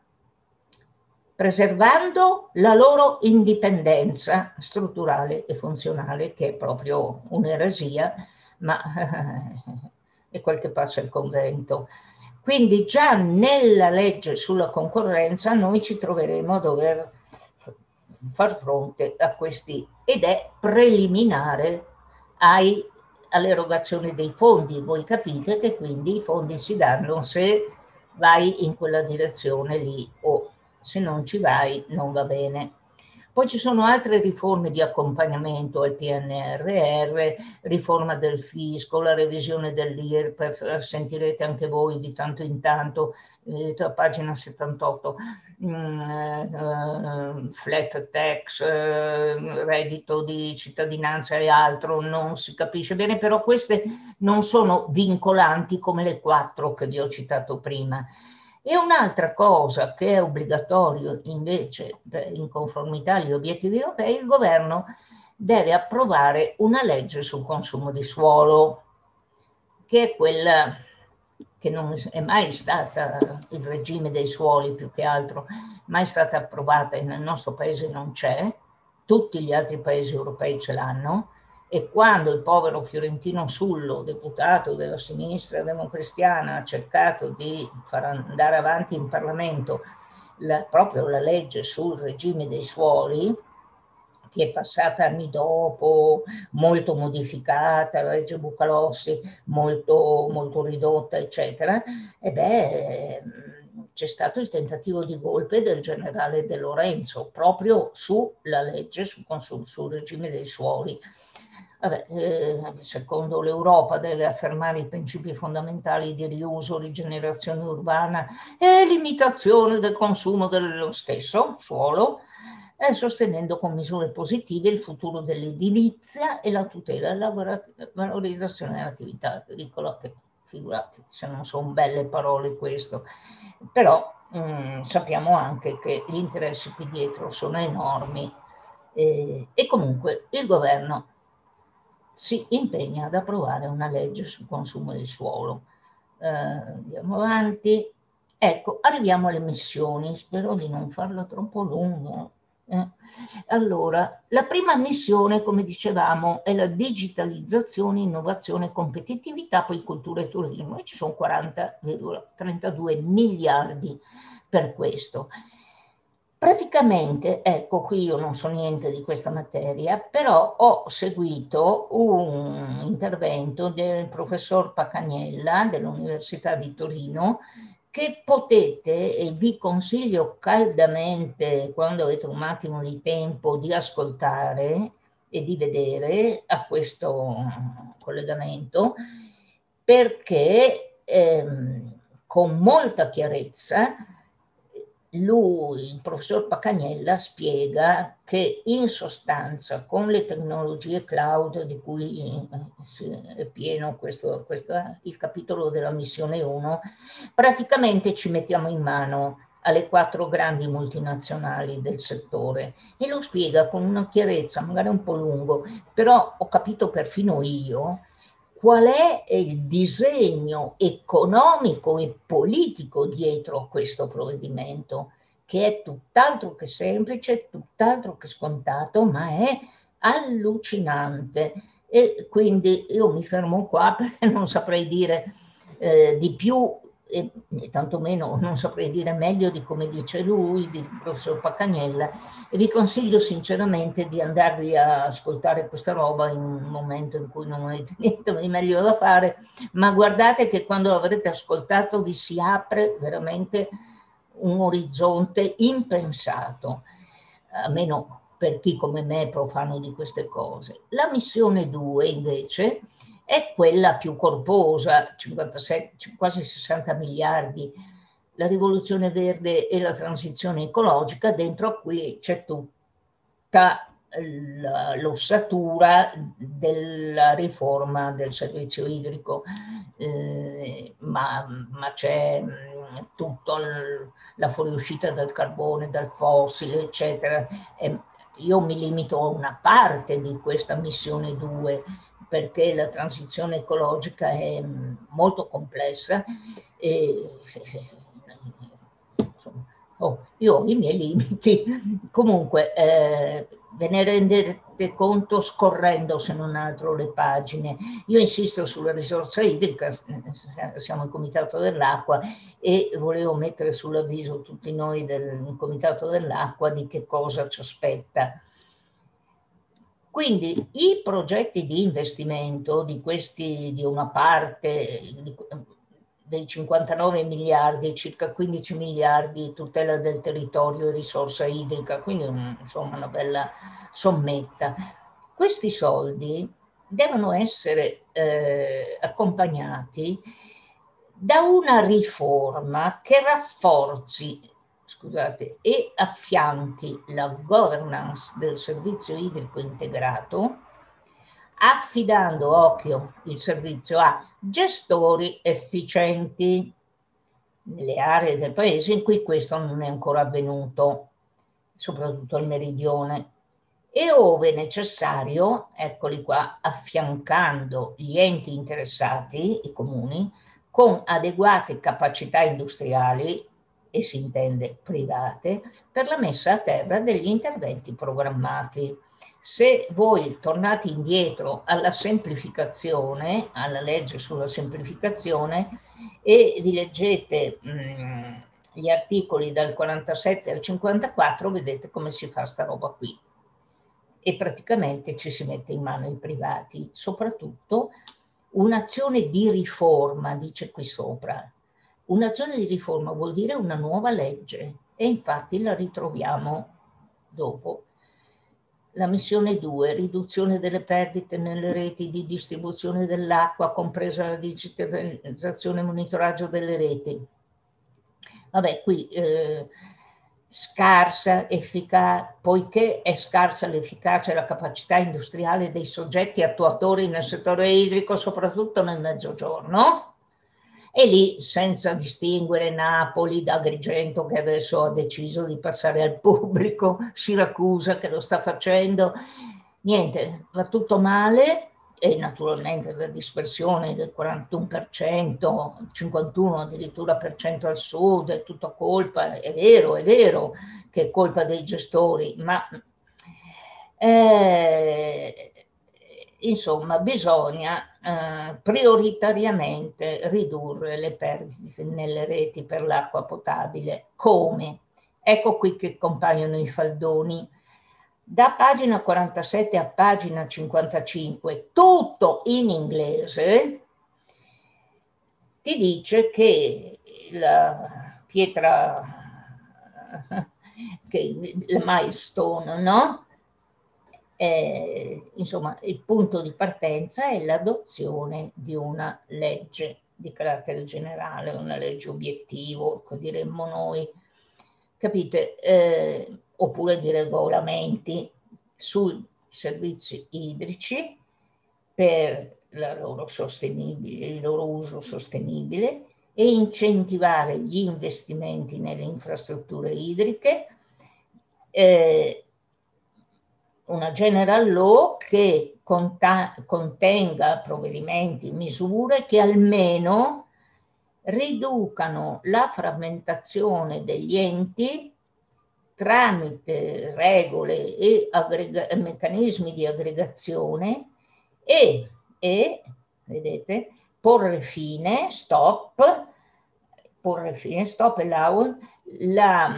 preservando la loro indipendenza strutturale e funzionale, che è proprio un'eresia, ma è quel che passa il convento. Quindi già nella legge sulla concorrenza noi ci troveremo a dover far fronte a questi, ed è preliminare ai, all'erogazione dei fondi. Voi capite che quindi i fondi si danno se vai in quella direzione lì, o se non ci vai non va bene. Poi ci sono altre riforme di accompagnamento al P N R R, riforma del fisco, la revisione dell'I R P E F, sentirete anche voi di tanto in tanto, eh, a pagina settantotto, mh, uh, flat tax, uh, reddito di cittadinanza e altro, non si capisce bene, però queste non sono vincolanti come le quattro che vi ho citato prima. E un'altra cosa che è obbligatorio invece in conformità agli obiettivi europei, il governo deve approvare una legge sul consumo di suolo, che è quella che non è mai stata, il regime dei suoli più che altro, mai stata approvata, nel nostro paese non c'è, tutti gli altri paesi europei ce l'hanno. E quando il povero Fiorentino Sullo, deputato della sinistra democristiana, ha cercato di far andare avanti in Parlamento la, proprio la legge sul regime dei suoli, che è passata anni dopo, molto modificata, la legge Bucalossi molto, molto ridotta, eccetera, e beh, c'è stato il tentativo di golpe del generale De Lorenzo proprio sulla legge sul, sul, sul regime dei suoli. Vabbè, eh, secondo l'Europa deve affermare i principi fondamentali di riuso, rigenerazione urbana e limitazione del consumo dello stesso suolo, eh, sostenendo con misure positive il futuro dell'edilizia e la tutela e la valorizzazione dell'attività agricola, che figurati se non sono belle parole questo, però mh, sappiamo anche che gli interessi qui dietro sono enormi, eh, e comunque il governo si impegna ad approvare una legge sul consumo del suolo. Eh, andiamo avanti. Ecco, arriviamo alle missioni, spero di non farla troppo lunga. Eh. Allora, la prima missione, come dicevamo, è la digitalizzazione, innovazione e competitività, poi cultura e turismo, e ci sono quaranta virgola trentadue miliardi per questo. Praticamente, ecco, qui io non so niente di questa materia, però ho seguito un intervento del professor Pacagnella dell'Università di Torino, che potete, e vi consiglio caldamente, quando avete un attimo di tempo, di ascoltare e di vedere a questo collegamento, perché ehm, con molta chiarezza lui, il professor Pacagnella, spiega che in sostanza con le tecnologie cloud di cui è pieno questo, questo, il capitolo della missione uno, praticamente ci mettiamo in mano alle quattro grandi multinazionali del settore, e lo spiega con una chiarezza, magari un po' lungo, però ho capito perfino io qual è il disegno economico e politico dietro a questo provvedimento, che è tutt'altro che semplice, tutt'altro che scontato, ma è allucinante. E quindi io mi fermo qua, perché non saprei dire eh, di più, e, e tantomeno non saprei dire meglio di come dice lui, il professor Pacagnella, e vi consiglio sinceramente di andarvi a ascoltare questa roba in un momento in cui non avete niente di meglio da fare, ma guardate che quando l'avrete ascoltato vi si apre veramente un orizzonte impensato, almeno per chi come me è profano di queste cose. La missione due invece è quella più corposa, cinquantasette, quasi sessanta miliardi, la rivoluzione verde e la transizione ecologica. Dentro a qui c'è tutta l'ossatura della riforma del servizio idrico, eh, ma, ma c'è tutta la fuoriuscita dal carbone, dal fossile, eccetera. E io mi limito a una parte di questa missione due, perché la transizione ecologica è molto complessa e insomma, oh, io ho i miei limiti. Comunque eh, ve ne rendete conto scorrendo, se non altro, le pagine. Io insisto sulla risorsa idrica, siamo il Comitato dell'Acqua, e volevo mettere sull'avviso tutti noi del Comitato dell'Acqua di che cosa ci aspetta. Quindi i progetti di investimento di questi, di una parte di, dei cinquantanove miliardi, circa quindici miliardi tutela del territorio e risorsa idrica, quindi insomma una bella sommetta. Questi soldi devono essere eh, accompagnati da una riforma che rafforzi, scusate, e affianchi la governance del servizio idrico integrato, affidando, occhio, il servizio a gestori efficienti nelle aree del paese in cui questo non è ancora avvenuto, soprattutto al meridione, e ove necessario, eccoli qua, affiancando gli enti interessati, i comuni, con adeguate capacità industriali, e si intende private, per la messa a terra degli interventi programmati. Se voi tornate indietro alla semplificazione, alla legge sulla semplificazione, e vi leggete mh, gli articoli dal quarantasette al cinquantaquattro, vedete come si fa sta roba qui. E praticamente ci si mette in mano ai privati, soprattutto un'azione di riforma, dice qui sopra. Un'azione di riforma vuol dire una nuova legge, e infatti la ritroviamo dopo. La missione due, riduzione delle perdite nelle reti di distribuzione dell'acqua, compresa la digitalizzazione e monitoraggio delle reti. Vabbè, qui eh, scarsa efficacia, poiché è scarsa l'efficacia e la capacità industriale dei soggetti attuatori nel settore idrico, soprattutto nel Mezzogiorno, e lì, senza distinguere Napoli da Agrigento, che adesso ha deciso di passare al pubblico, Siracusa che lo sta facendo, niente, va tutto male, e naturalmente la dispersione del quarantuno per cento, cinquantuno addirittura per cento al sud, è tutto colpa, è vero, è vero che è colpa dei gestori, ma eh, insomma bisogna eh, prioritariamente ridurre le perdite nelle reti per l'acqua potabile. Come? Ecco qui che compaiono i faldoni. Da pagina quarantasette a pagina cinquantacinque, tutto in inglese, ti dice che la pietra, che il milestone, no? Eh, insomma, il punto di partenza è l'adozione di una legge di carattere generale, una legge obiettivo, diremmo noi, capite? Eh, oppure di regolamenti sui servizi idrici per la loro sostenibile, il loro uso sostenibile e incentivare gli investimenti nelle infrastrutture idriche, eh, una general law che contenga provvedimenti, misure che almeno riducano la frammentazione degli enti tramite regole e meccanismi di aggregazione e, e, vedete, porre fine, stop, porre fine, stop allow, la,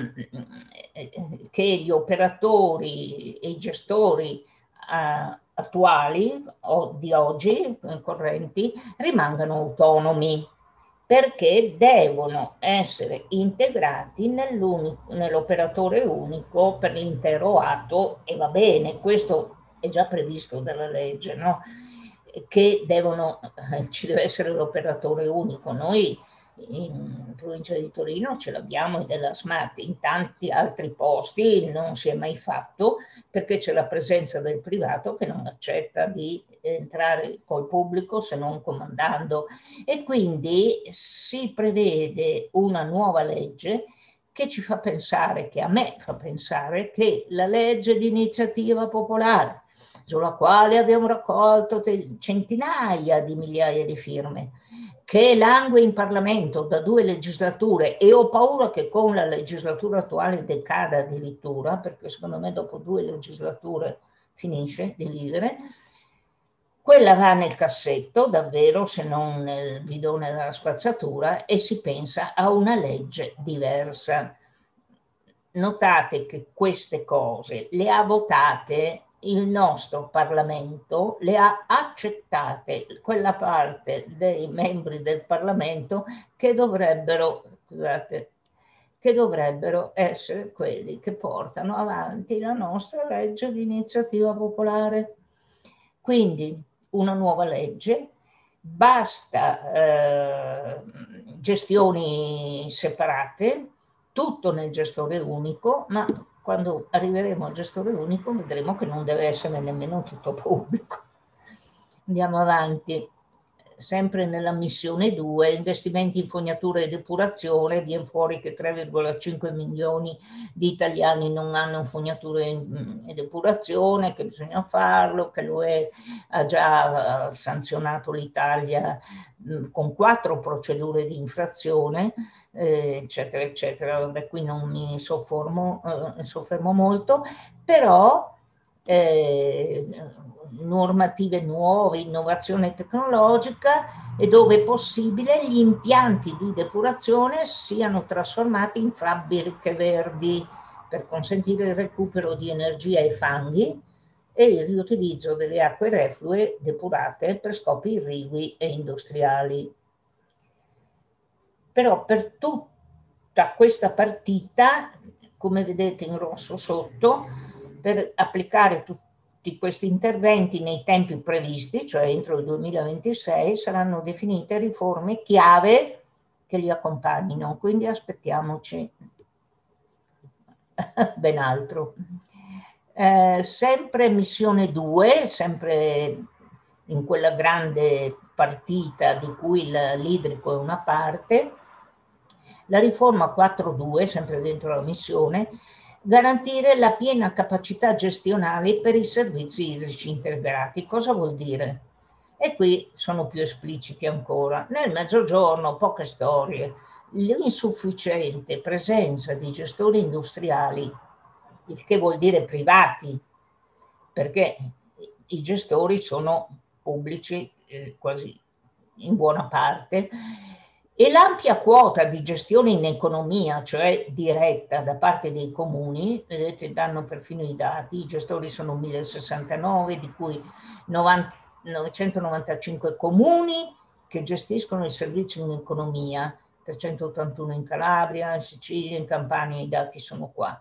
che gli operatori e i gestori uh, attuali o di oggi, correnti, rimangano autonomi, perché devono essere integrati nell'operatore unico per l'intero atto, e va bene, questo è già previsto dalla legge, no? Che devono, ci deve essere l'operatore unico. Noi in provincia di Torino ce l'abbiamo e della Smart, in tanti altri posti non si è mai fatto perché c'è la presenza del privato che non accetta di entrare col pubblico se non comandando, e quindi si prevede una nuova legge che ci fa pensare, che a me fa pensare, che la legge di iniziativa popolare, sulla quale abbiamo raccolto centinaia di migliaia di firme, che langue in Parlamento da due legislature, e ho paura che con la legislatura attuale decada addirittura, perché secondo me dopo due legislature finisce di vivere, quella va nel cassetto, davvero, se non nel bidone della spazzatura, e si pensa a una legge diversa. Notate che queste cose le ha votate il nostro Parlamento, le ha accettate quella parte dei membri del Parlamento che dovrebbero, scusate, che dovrebbero essere quelli che portano avanti la nostra legge di iniziativa popolare. Quindi una nuova legge, basta eh, gestioni separate, tutto nel gestore unico, ma quando arriveremo al gestore unico vedremo che non deve essere nemmeno tutto pubblico. Andiamo avanti, sempre nella missione due, investimenti in fognatura e depurazione. Viene fuori che tre virgola cinque milioni di italiani non hanno fognatura e depurazione, che bisogna farlo, che l'U E ha già uh, sanzionato l'Italia mh, con quattro procedure di infrazione, eh, eccetera, eccetera. Vabbè, qui non mi soffermo, uh, soffermo molto, però eh, normative nuove, innovazione tecnologica, e dove è possibile gli impianti di depurazione siano trasformati in fabbriche verdi per consentire il recupero di energia e fanghi e il riutilizzo delle acque reflue depurate per scopi irrigui e industriali. Però per tutta questa partita, come vedete in rosso sotto, per applicare tutti questi interventi nei tempi previsti, cioè entro il duemilaventisei, saranno definite riforme chiave che li accompagnino, quindi aspettiamoci ben altro. Eh, sempre missione due, sempre in quella grande partita di cui l'idrico è una parte, la riforma quattro punto due, sempre dentro la missione, garantire la piena capacità gestionale per i servizi idrici integrati. Cosa vuol dire? E qui sono più espliciti ancora. Nel Mezzogiorno poche storie, l'insufficiente presenza di gestori industriali, il che vuol dire privati, perché i gestori sono pubblici eh, quasi in buona parte, e l'ampia quota di gestione in economia, cioè diretta da parte dei comuni, vedete, danno perfino i dati, i gestori sono mille sessantanove, di cui novecentonovantacinque comuni che gestiscono il servizio in economia, trecentottantuno in Calabria, in Sicilia, in Campania, i dati sono qua.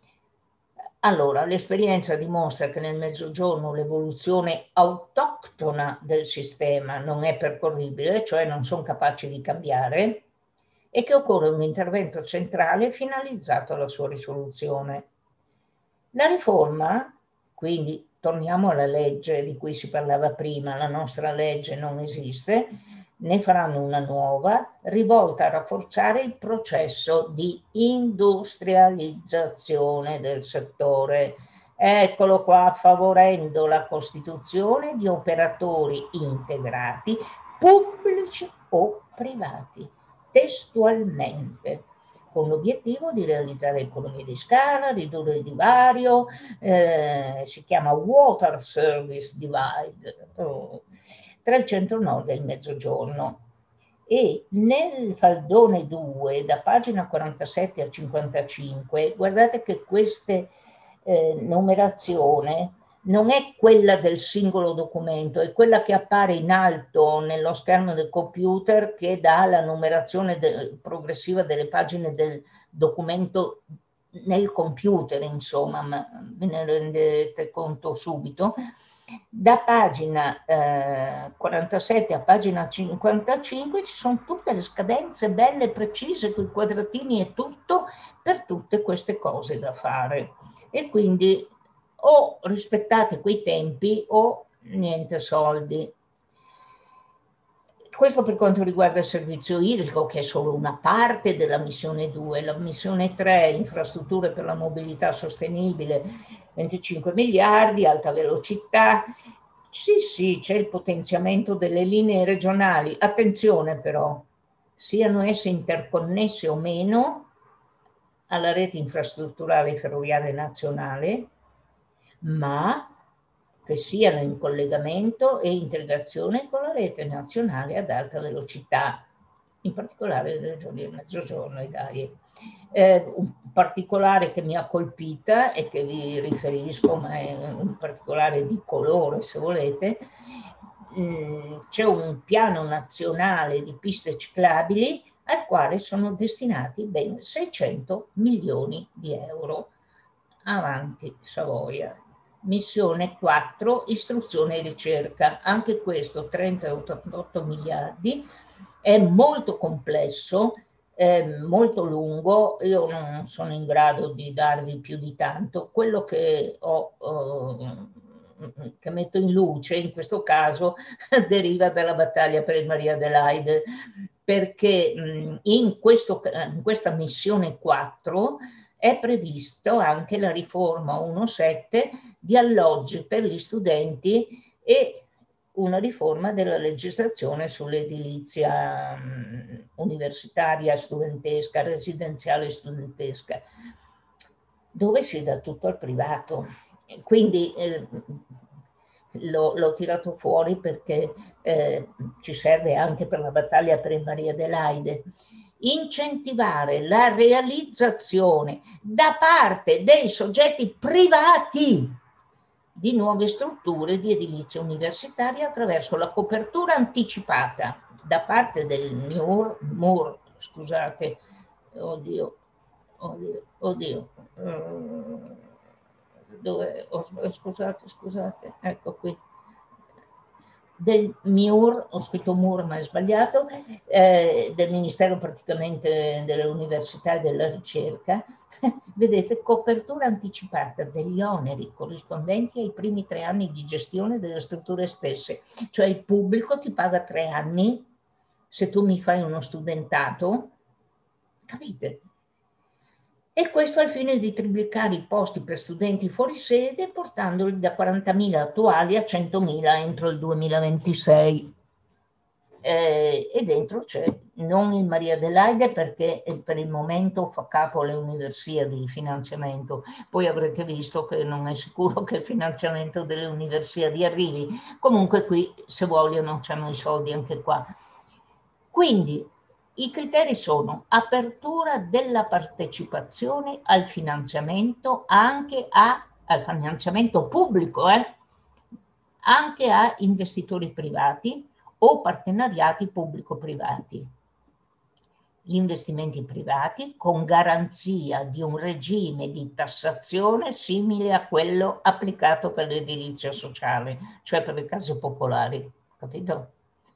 Allora, l'esperienza dimostra che nel Mezzogiorno l'evoluzione autoctona del sistema non è percorribile, cioè non sono capaci di cambiare, e che occorre un intervento centrale finalizzato alla sua risoluzione. La riforma, quindi torniamo alla legge di cui si parlava prima, la nostra legge non esiste, ne faranno una nuova, rivolta a rafforzare il processo di industrializzazione del settore. Eccolo qua, favorendo la costituzione di operatori integrati, pubblici o privati, testualmente, con l'obiettivo di realizzare economie di scala, ridurre il divario, eh, si chiama Water Service Divide, oh, tra il centro-nord e il mezzogiorno. E nel faldone due, da pagina quarantasette a cinquantacinque, guardate che questa eh, numerazione non è quella del singolo documento, è quella che appare in alto nello schermo del computer, che dà la numerazione de- progressiva delle pagine del documento nel computer, insomma, ma ve ne rendete conto subito. Da pagina eh, quarantasette a pagina cinquantacinque ci sono tutte le scadenze belle, precise, con i quadratini e tutto, per tutte queste cose da fare. E quindi o rispettate quei tempi o niente soldi. Questo per quanto riguarda il servizio idrico, che è solo una parte della missione due. La missione tre, infrastrutture per la mobilità sostenibile, venticinque miliardi, alta velocità. Sì, sì, c'è il potenziamento delle linee regionali. Attenzione però, siano esse interconnesse o meno alla rete infrastrutturale ferroviaria nazionale, ma che siano in collegamento e integrazione con la rete nazionale ad alta velocità, in particolare nelle regioni del Mezzogiorno e d'Aie. Eh, un particolare che mi ha colpita e che vi riferisco, ma è un particolare di colore se volete, c'è un piano nazionale di piste ciclabili al quale sono destinati ben seicento milioni di euro. Avanti Savoia. Missione quattro, istruzione e ricerca. Anche questo trenta e ottantotto miliardi, è molto complesso, è molto lungo. Io non sono in grado di darvi più di tanto. Quello che ho eh, che metto in luce in questo caso deriva dalla battaglia per il Maria Adelaide, perché in, questo, in questa missione quattro è previsto anche la riforma uno sette di alloggi per gli studenti e una riforma della legislazione sull'edilizia um, universitaria studentesca, residenziale studentesca, dove si dà tutto al privato. Quindi eh, l'ho tirato fuori perché eh, ci serve anche per la battaglia per il Maria Adelaide. Incentivare la realizzazione da parte dei soggetti privati di nuove strutture di edilizia universitaria attraverso la copertura anticipata da parte del M I U R, M U R, scusate, oddio, oddio, oddio, uh, dove, oh, scusate, scusate, ecco qui, del M I U R, ho scritto M U R ma è sbagliato, eh, del Ministero praticamente delle università e della ricerca, vedete, copertura anticipata degli oneri corrispondenti ai primi tre anni di gestione delle strutture stesse, cioè il pubblico ti paga tre anni se tu mi fai uno studentato, capite? E questo al fine di triplicare i posti per studenti fuori sede, portandoli da quarantamila attuali a centomila entro il duemilaventisei. Eh, e dentro c'è non il Maria Adelaide, perché per il momento fa capo alle universiadi di finanziamento. Poi avrete visto che non è sicuro che il finanziamento delle universiadi arrivi. Comunque qui, se vogliono, c'hanno i soldi anche qua. Quindi i criteri sono apertura della partecipazione al finanziamento, anche a, al finanziamento pubblico, eh, anche a investitori privati o partenariati pubblico-privati. Gli investimenti privati con garanzia di un regime di tassazione simile a quello applicato per l'edilizia sociale, cioè per le case popolari, capito?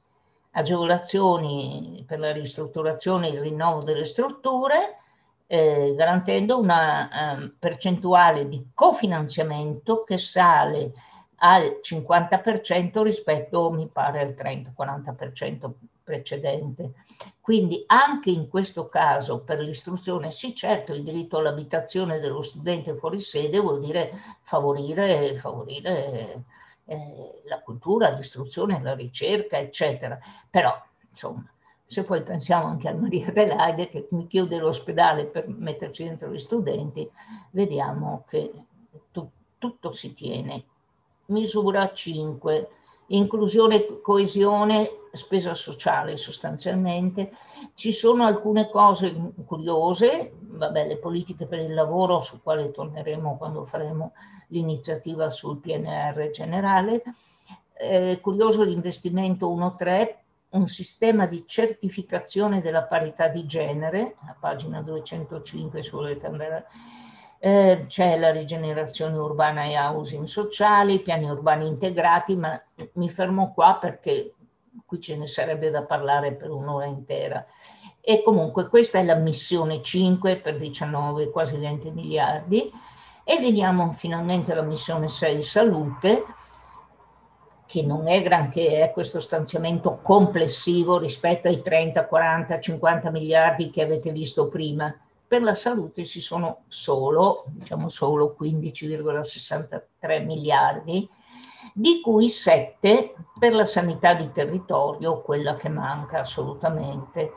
Agevolazioni per la ristrutturazione e il rinnovo delle strutture, eh, garantendo una um, percentuale di cofinanziamento che sale al cinquanta per cento rispetto, mi pare, al trenta quaranta per cento precedente. Quindi anche in questo caso per l'istruzione, sì certo, il diritto all'abitazione dello studente fuori sede vuol dire favorire, favorire eh, la cultura, l'istruzione, la ricerca, eccetera. Però, insomma, se poi pensiamo anche al Maria Adelaide che mi chiude l'ospedale per metterci dentro gli studenti, vediamo che tu, tutto si tiene. Misura cinque, inclusione, coesione, spesa sociale sostanzialmente. Ci sono alcune cose curiose, vabbè, le politiche per il lavoro, su quale torneremo quando faremo l'iniziativa sul P N R R generale. Eh, curioso l'investimento uno tre, un sistema di certificazione della parità di genere, a pagina duecentocinque, se volete andare. Eh, c'è la rigenerazione urbana e housing sociali, i piani urbani integrati, ma mi fermo qua perché qui ce ne sarebbe da parlare per un'ora intera. E comunque questa è la missione cinque per diciannove, quasi venti miliardi, e veniamo finalmente alla missione sei, salute, che non è granché, è questo stanziamento complessivo rispetto ai trenta, quaranta, cinquanta miliardi che avete visto prima. Per la salute ci sono solo, diciamo solo quindici virgola sessantatré miliardi, di cui sette per la sanità di territorio, quella che manca assolutamente.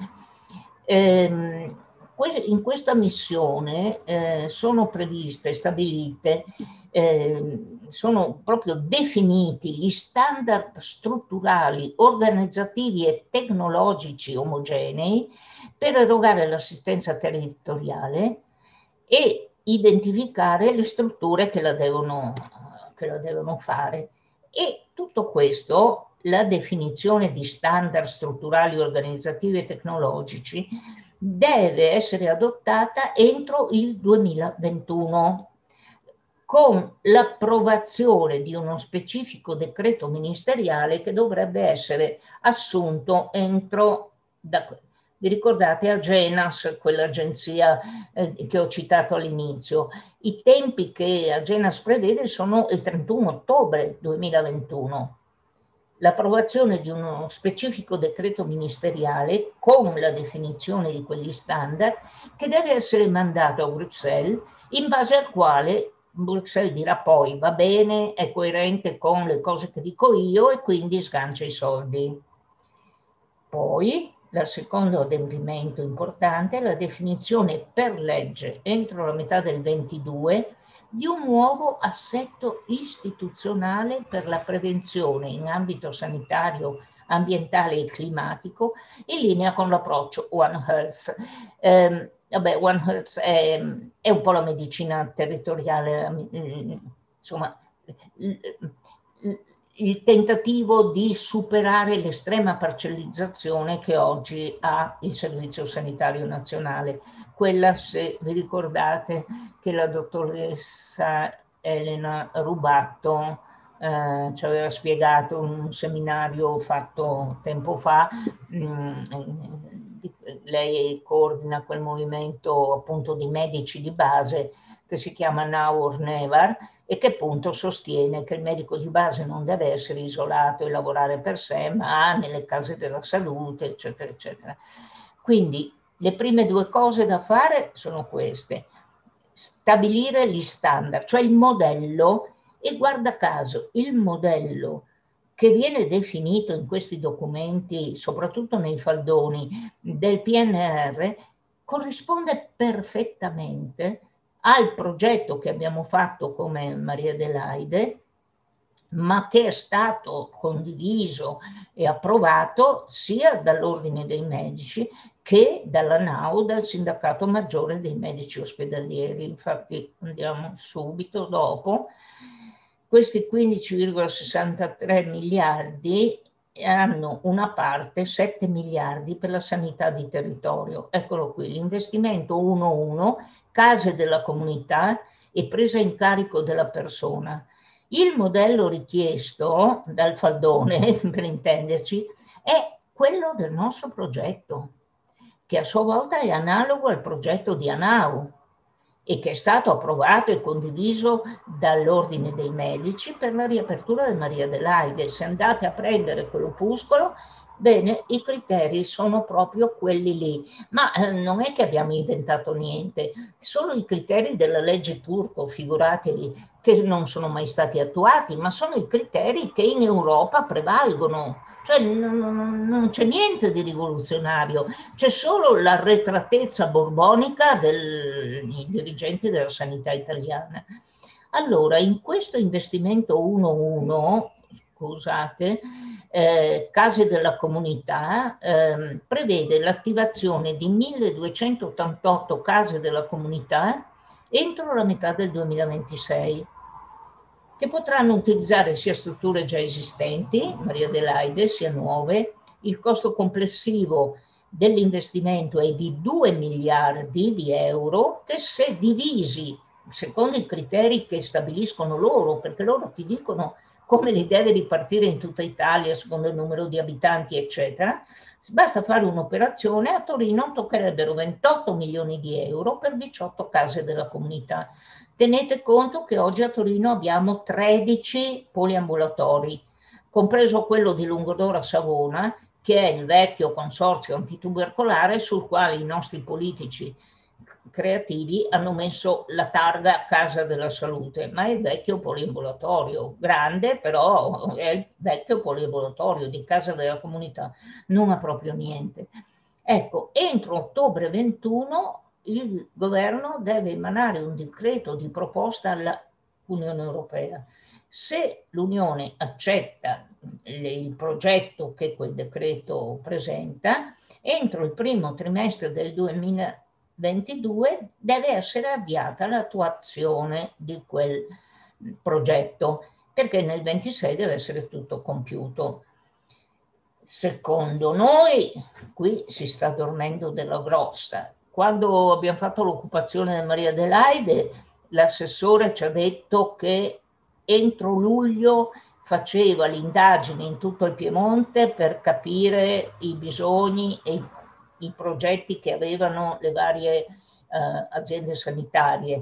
Ehm, in questa missione eh, sono previste, stabilite, eh, sono proprio definiti gli standard strutturali, organizzativi e tecnologici omogenei per erogare l'assistenza territoriale e identificare le strutture che la devono, che la devono fare. E tutto questo, la definizione di standard strutturali, organizzativi e tecnologici, deve essere adottata entro il duemilaventuno, con l'approvazione di uno specifico decreto ministeriale che dovrebbe essere assunto entro, da, vi ricordate Agenas, quell'agenzia eh, che ho citato all'inizio, i tempi che Agenas prevede sono il trentuno ottobre duemilaventuno. L'approvazione di uno specifico decreto ministeriale con la definizione di quegli standard che deve essere mandato a Bruxelles, in base al quale Bruxelles dirà poi va bene, è coerente con le cose che dico io e quindi sgancia i soldi. Poi, il secondo adempimento importante è la definizione per legge entro la metà del ventidue di un nuovo assetto istituzionale per la prevenzione in ambito sanitario, ambientale e climatico, in linea con l'approccio One Health. Eh, vabbè, One Health è, è un po' la medicina territoriale, insomma, il tentativo di superare l'estrema parcellizzazione che oggi ha il Servizio Sanitario Nazionale. Quella, se vi ricordate, che la dottoressa Elena Rubatto eh, ci aveva spiegato in un seminario fatto tempo fa. Mh, lei coordina quel movimento appunto di medici di base che si chiama Now or Never e che appunto sostiene che il medico di base non deve essere isolato e lavorare per sé, ma nelle case della salute, eccetera, eccetera. Quindi le prime due cose da fare sono queste: stabilire gli standard, cioè il modello, e guarda caso, il modello che viene definito in questi documenti, soprattutto nei faldoni del P N R R, corrisponde perfettamente al progetto che abbiamo fatto come Maria Adelaide, ma che è stato condiviso e approvato sia dall'Ordine dei Medici che dalla N A U, dal Sindacato Maggiore dei Medici Ospedalieri. Infatti andiamo subito dopo. Questi quindici virgola sessantatré miliardi hanno una parte, sette miliardi, per la sanità di territorio. Eccolo qui, l'investimento uno uno, case della comunità e presa in carico della persona. Il modello richiesto dal faldone, per intenderci, è quello del nostro progetto, che a sua volta è analogo al progetto di A N A U e che è stato approvato e condiviso dall'Ordine dei Medici per la riapertura del Maria Adelaide. Se andate a prendere quell'opuscolo, bene, i criteri sono proprio quelli lì, ma eh, non è che abbiamo inventato niente, sono i criteri della legge Turco, figuratevi, che non sono mai stati attuati, ma sono i criteri che in Europa prevalgono. Cioè non, non c'è niente di rivoluzionario, c'è solo l'arretratezza borbonica dei dirigenti della sanità italiana. Allora, in questo investimento uno uno, scusate, eh, case della comunità, eh, prevede l'attivazione di milleduecentottantotto case della comunità entro la metà del duemilaventisei, che potranno utilizzare sia strutture già esistenti, Maria Adelaide, sia nuove. Il costo complessivo dell'investimento è di due miliardi di euro, che se divisi secondo i criteri che stabiliscono loro, perché loro ti dicono come li deve ripartire in tutta Italia secondo il numero di abitanti, eccetera, basta fare un'operazione. A Torino toccherebbero ventotto milioni di euro per diciotto case della comunità. Tenete conto che oggi a Torino abbiamo tredici poliambulatori, compreso quello di Lungodora Savona, che è il vecchio consorzio antitubercolare sul quale i nostri politici creativi hanno messo la targa Casa della Salute, ma è il vecchio poliambulatorio, grande, però è il vecchio poliambulatorio di Casa della Comunità, non ha proprio niente. Ecco, entro ottobre ventuno il governo deve emanare un decreto di proposta all'Unione Europea. Se l'Unione accetta il progetto che quel decreto presenta, entro il primo trimestre del duemilaventidue deve essere avviata l'attuazione di quel progetto, perché nel ventisei deve essere tutto compiuto. Secondo noi, qui si sta dormendo della grossa. Quando abbiamo fatto l'occupazione del Maria Adelaide, l'assessore ci ha detto che entro luglio faceva l'indagine in tutto il Piemonte per capire i bisogni e i, i progetti che avevano le varie eh, aziende sanitarie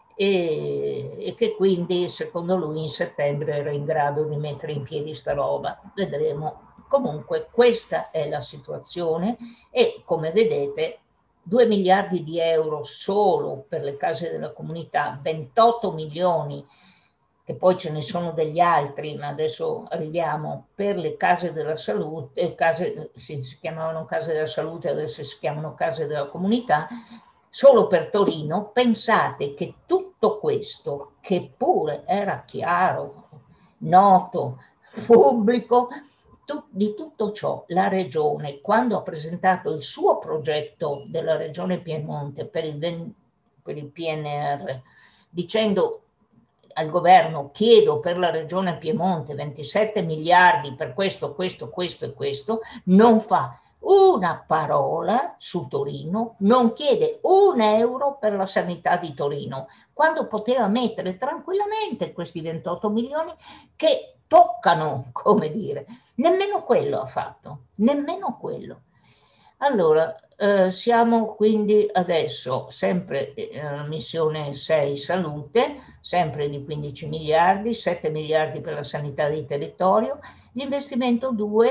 e, e che quindi, secondo lui, in settembre era in grado di mettere in piedi sta roba. Vedremo. Comunque questa è la situazione e, come vedete, due miliardi di euro solo per le case della comunità, ventotto milioni, che poi ce ne sono degli altri, ma adesso arriviamo, per le case della salute, case, si, si chiamavano case della salute, adesso si chiamano case della comunità, solo per Torino. Pensate che tutto questo, che pure era chiaro, noto, pubblico, di tutto ciò la Regione, quando ha presentato il suo progetto della Regione Piemonte per il, per il P N R R, dicendo al governo: chiedo per la Regione Piemonte ventisette miliardi per questo, questo, questo e questo, non fa una parola su Torino, non chiede un euro per la sanità di Torino, quando poteva mettere tranquillamente questi ventotto milioni che toccano, come dire. Nemmeno quello ha fatto, nemmeno quello. Allora, eh, siamo quindi adesso sempre eh, missione sei salute, sempre di quindici miliardi, sette miliardi per la sanità di territorio, l'investimento due,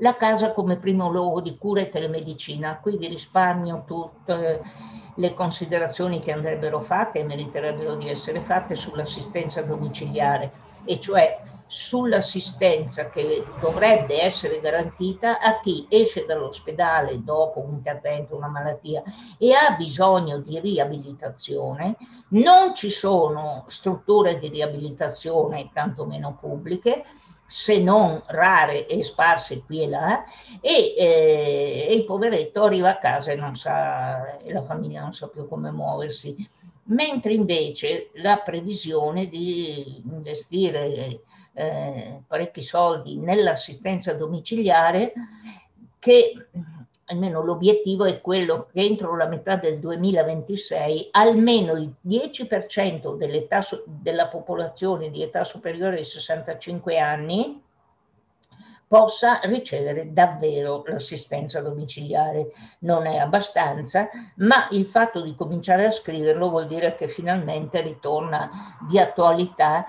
la casa come primo luogo di cura e telemedicina. Qui vi risparmio tutte le considerazioni che andrebbero fatte e meriterebbero di essere fatte sull'assistenza domiciliare, e cioè sull'assistenza che dovrebbe essere garantita a chi esce dall'ospedale dopo un intervento, una malattia, e ha bisogno di riabilitazione. Non ci sono strutture di riabilitazione, tantomeno pubbliche, se non rare e sparse qui e là, e, eh, e il poveretto arriva a casa e, non sa, e la famiglia non sa più come muoversi. Mentre invece la previsione di investire eh, parecchi soldi nell'assistenza domiciliare, che almeno l'obiettivo è quello che entro la metà del duemilaventisei almeno il dieci per cento dell'età, della popolazione di età superiore ai sessantacinque anni possa ricevere davvero l'assistenza domiciliare. Non è abbastanza, ma il fatto di cominciare a scriverlo vuol dire che finalmente ritorna di attualità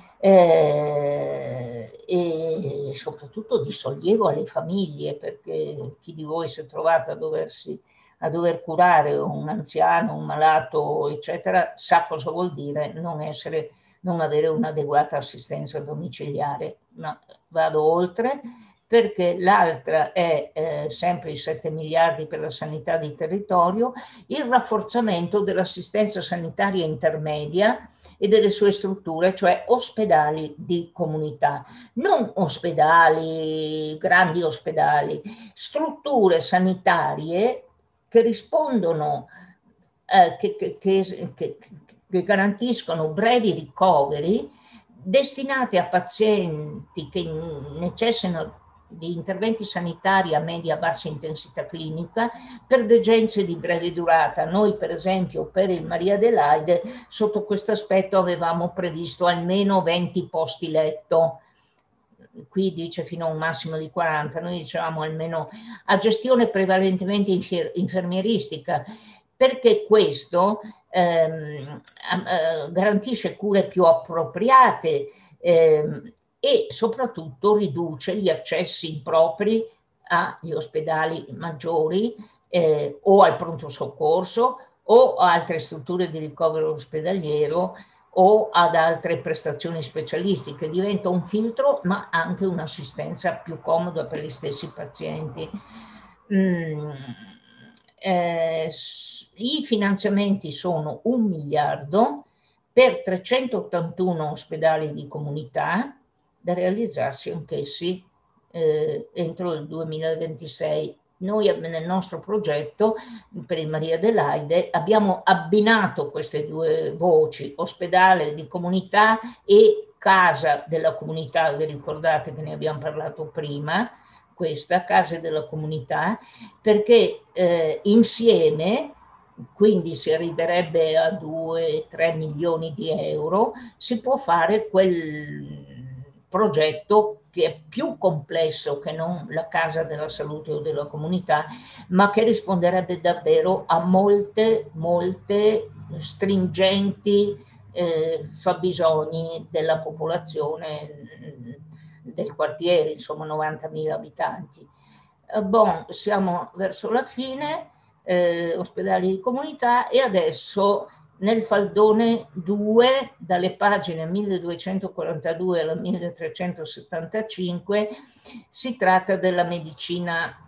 eh, e soprattutto di sollievo alle famiglie, perché chi di voi si è trovato a doversi a dover curare un anziano, un malato, eccetera, sa cosa vuol dire non essere, non avere un'adeguata assistenza domiciliare. Ma vado oltre, perché l'altra è eh, sempre i sette miliardi per la sanità di territorio, il rafforzamento dell'assistenza sanitaria intermedia e delle sue strutture, cioè ospedali di comunità, non ospedali, grandi ospedali, strutture sanitarie che rispondono, eh, che, che, che, che, che garantiscono brevi ricoveri destinati a pazienti che necessitano di interventi sanitari a media-bassa intensità clinica per degenze di breve durata. Noi, per esempio, per il Maria Adelaide, sotto questo aspetto avevamo previsto almeno venti posti letto. Qui dice fino a un massimo di quaranta, noi dicevamo almeno a gestione prevalentemente infer infermieristica, perché questo ehm, eh, garantisce cure più appropriate ehm, e soprattutto riduce gli accessi impropri agli ospedali maggiori eh, o al pronto soccorso o a altre strutture di ricovero ospedaliero o ad altre prestazioni specialistiche. Diventa un filtro ma anche un'assistenza più comoda per gli stessi pazienti. Mm. Eh, I finanziamenti sono un miliardo per trecentottantuno ospedali di comunità da realizzarsi anch'essi eh, entro il duemilaventisei. Noi nel nostro progetto per il Maria Adelaide abbiamo abbinato queste due voci, ospedale di comunità e casa della comunità. Vi ricordate che ne abbiamo parlato prima, questa casa della comunità, perché eh, insieme, quindi si arriverebbe a due tre milioni di euro, si può fare quel progetto che è più complesso che non la casa della salute o della comunità, ma che risponderebbe davvero a molte, molte stringenti eh, fabbisogni della popolazione del quartiere, insomma novantamila abitanti. Eh, bon, siamo verso la fine, eh, ospedali di comunità, e adesso nel faldone due, dalle pagine milleduecentoquarantadue alla milletrecentosettantacinque, si tratta della medicina,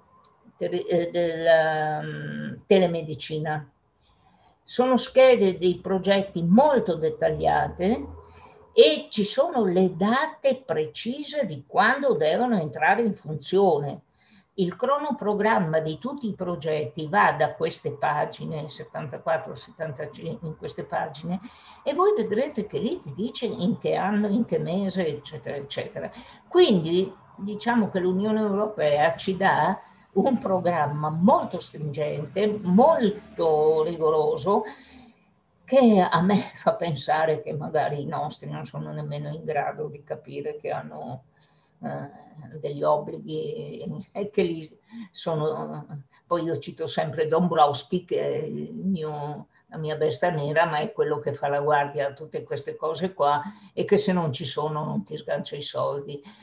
della um, telemedicina. Sono schede dei progetti molto dettagliate e ci sono le date precise di quando devono entrare in funzione. Il cronoprogramma di tutti i progetti va da queste pagine, settantaquattro settantacinque, in queste pagine, e voi vedrete che lì ti dice in che anno, in che mese, eccetera, eccetera. Quindi diciamo che l'Unione Europea ci dà un programma molto stringente, molto rigoroso, che a me fa pensare che magari i nostri non sono nemmeno in grado di capire che hanno eh, degli obblighi e che lì sono. Poi io cito sempre Dombrowski, che è il mio, la mia bestia nera, ma è quello che fa la guardia a tutte queste cose qua, e che se non ci sono non ti sgancia i soldi.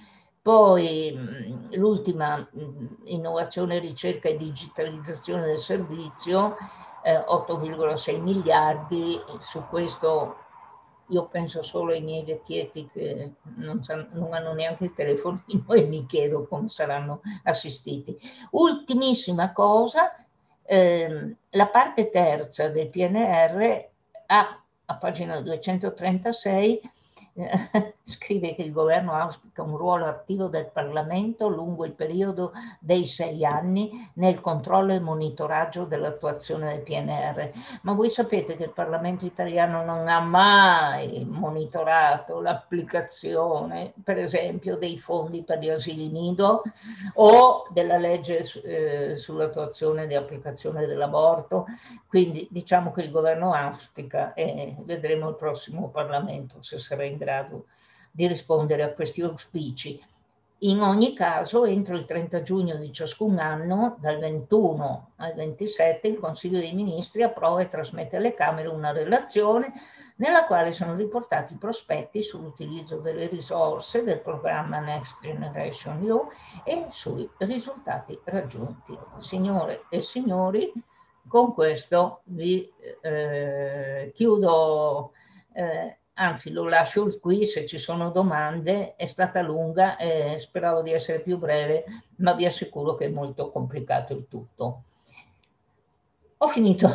Poi l'ultima, innovazione, ricerca e digitalizzazione del servizio, eh, otto virgola sei miliardi. Su questo io penso solo ai miei vecchietti che non, non hanno neanche il telefonino e mi chiedo come saranno assistiti. Ultimissima cosa, ehm, la parte terza del P N R ha, a pagina duecentotrentasei, eh, scrive che il governo auspica un ruolo attivo del Parlamento lungo il periodo dei sei anni nel controllo e monitoraggio dell'attuazione del P N R. Ma voi sapete che il Parlamento italiano non ha mai monitorato l'applicazione, per esempio, dei fondi per gli asili nido o della legge eh, sull'attuazione di applicazione dell'aborto. Quindi diciamo che il governo auspica, e vedremo il prossimo Parlamento se sarà in grado di rispondere a questi auspici. In ogni caso, entro il trenta giugno di ciascun anno, dal ventuno al ventisette, il Consiglio dei Ministri approva e trasmette alle Camere una relazione nella quale sono riportati i prospetti sull'utilizzo delle risorse del programma Next Generation E U e sui risultati raggiunti. Signore e signori, con questo vi eh, chiudo, eh, anzi lo lascio qui se ci sono domande. È stata lunga, eh, speravo di essere più breve, ma vi assicuro che è molto complicato il tutto. Ho finito.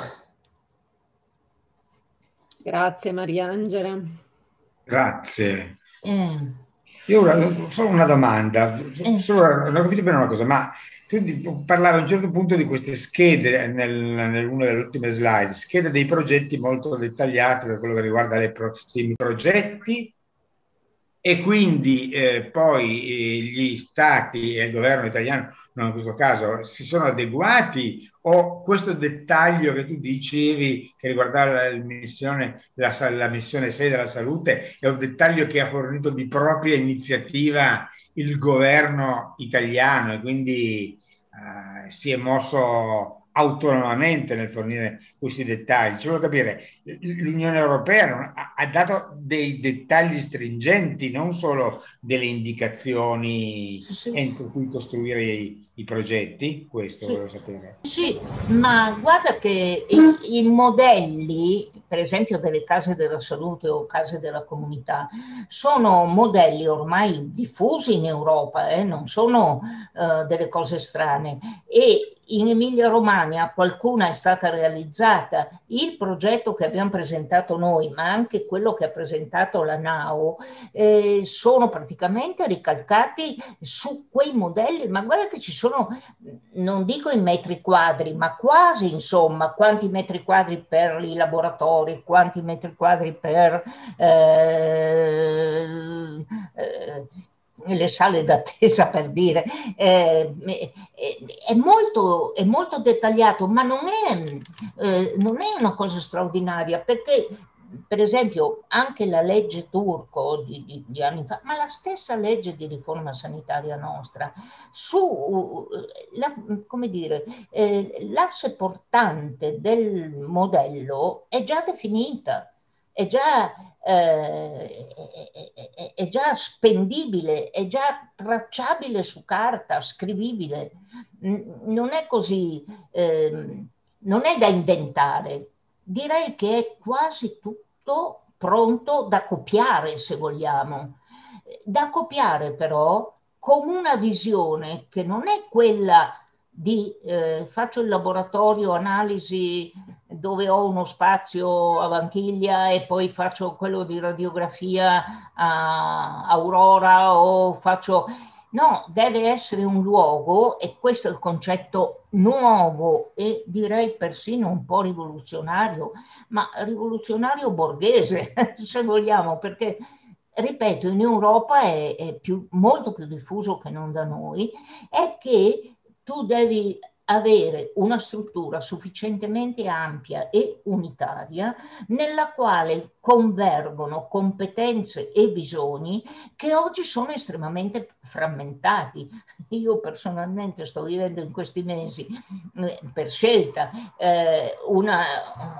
Grazie Mariangela. Grazie. Eh. Io ho solo una domanda, solo, non ho capito bene una cosa, ma tu parlavi a un certo punto di queste schede, nel, nell'una delle ultime slide, schede dei progetti molto dettagliate per quello che riguarda i prossimi progetti, e quindi eh, poi eh, gli stati e il governo italiano, no, in questo caso, si sono adeguati, o questo dettaglio che tu dicevi che riguardava la missione, la, la missione sei della salute, è un dettaglio che ha fornito di propria iniziativa il governo italiano e quindi eh, si è mosso autonomamente nel fornire questi dettagli. Ci voglio capire, l'Unione Europea ha, ha dato dei dettagli stringenti, non solo delle indicazioni Sì. entro cui costruire i, i progetti? Questo Sì. volevo sapere. Sì, ma guarda che i, i modelli, per esempio delle case della salute o case della comunità, sono modelli ormai diffusi in Europa, eh, non sono uh, delle cose strane, e in Emilia-Romagna qualcuna è stata realizzata. Il progetto che abbiamo presentato noi, ma anche quello che ha presentato la NAO, eh, sono praticamente ricalcati su quei modelli, ma guarda che ci sono, non dico in metri quadri, ma quasi, insomma, quanti metri quadri per i laboratori, quanti metri quadri per eh, eh, le sale d'attesa, per dire, eh, è, molto, è molto dettagliato, ma non è, eh, non è una cosa straordinaria, perché per esempio anche la legge Turco di, di, di anni fa, ma la stessa legge di riforma sanitaria nostra, su la, come dire, eh, l'asse portante del modello è già definita, è già, eh, è, è, è già spendibile, è già tracciabile su carta, scrivibile. Non è così, eh, non è da inventare. Direi che è quasi tutto pronto da copiare, se vogliamo. Da copiare però con una visione che non è quella di eh, faccio il laboratorio analisi dove ho uno spazio a Vanchiglia e poi faccio quello di radiografia a Aurora, o faccio... No, deve essere un luogo, e questo è il concetto nuovo e direi persino un po' rivoluzionario, ma rivoluzionario borghese, se vogliamo, perché, ripeto, in Europa è, è più, molto più diffuso che non da noi, è che tu devi avere una struttura sufficientemente ampia e unitaria nella quale convergono competenze e bisogni che oggi sono estremamente frammentati. Io personalmente sto vivendo in questi mesi, eh, per scelta, eh, una,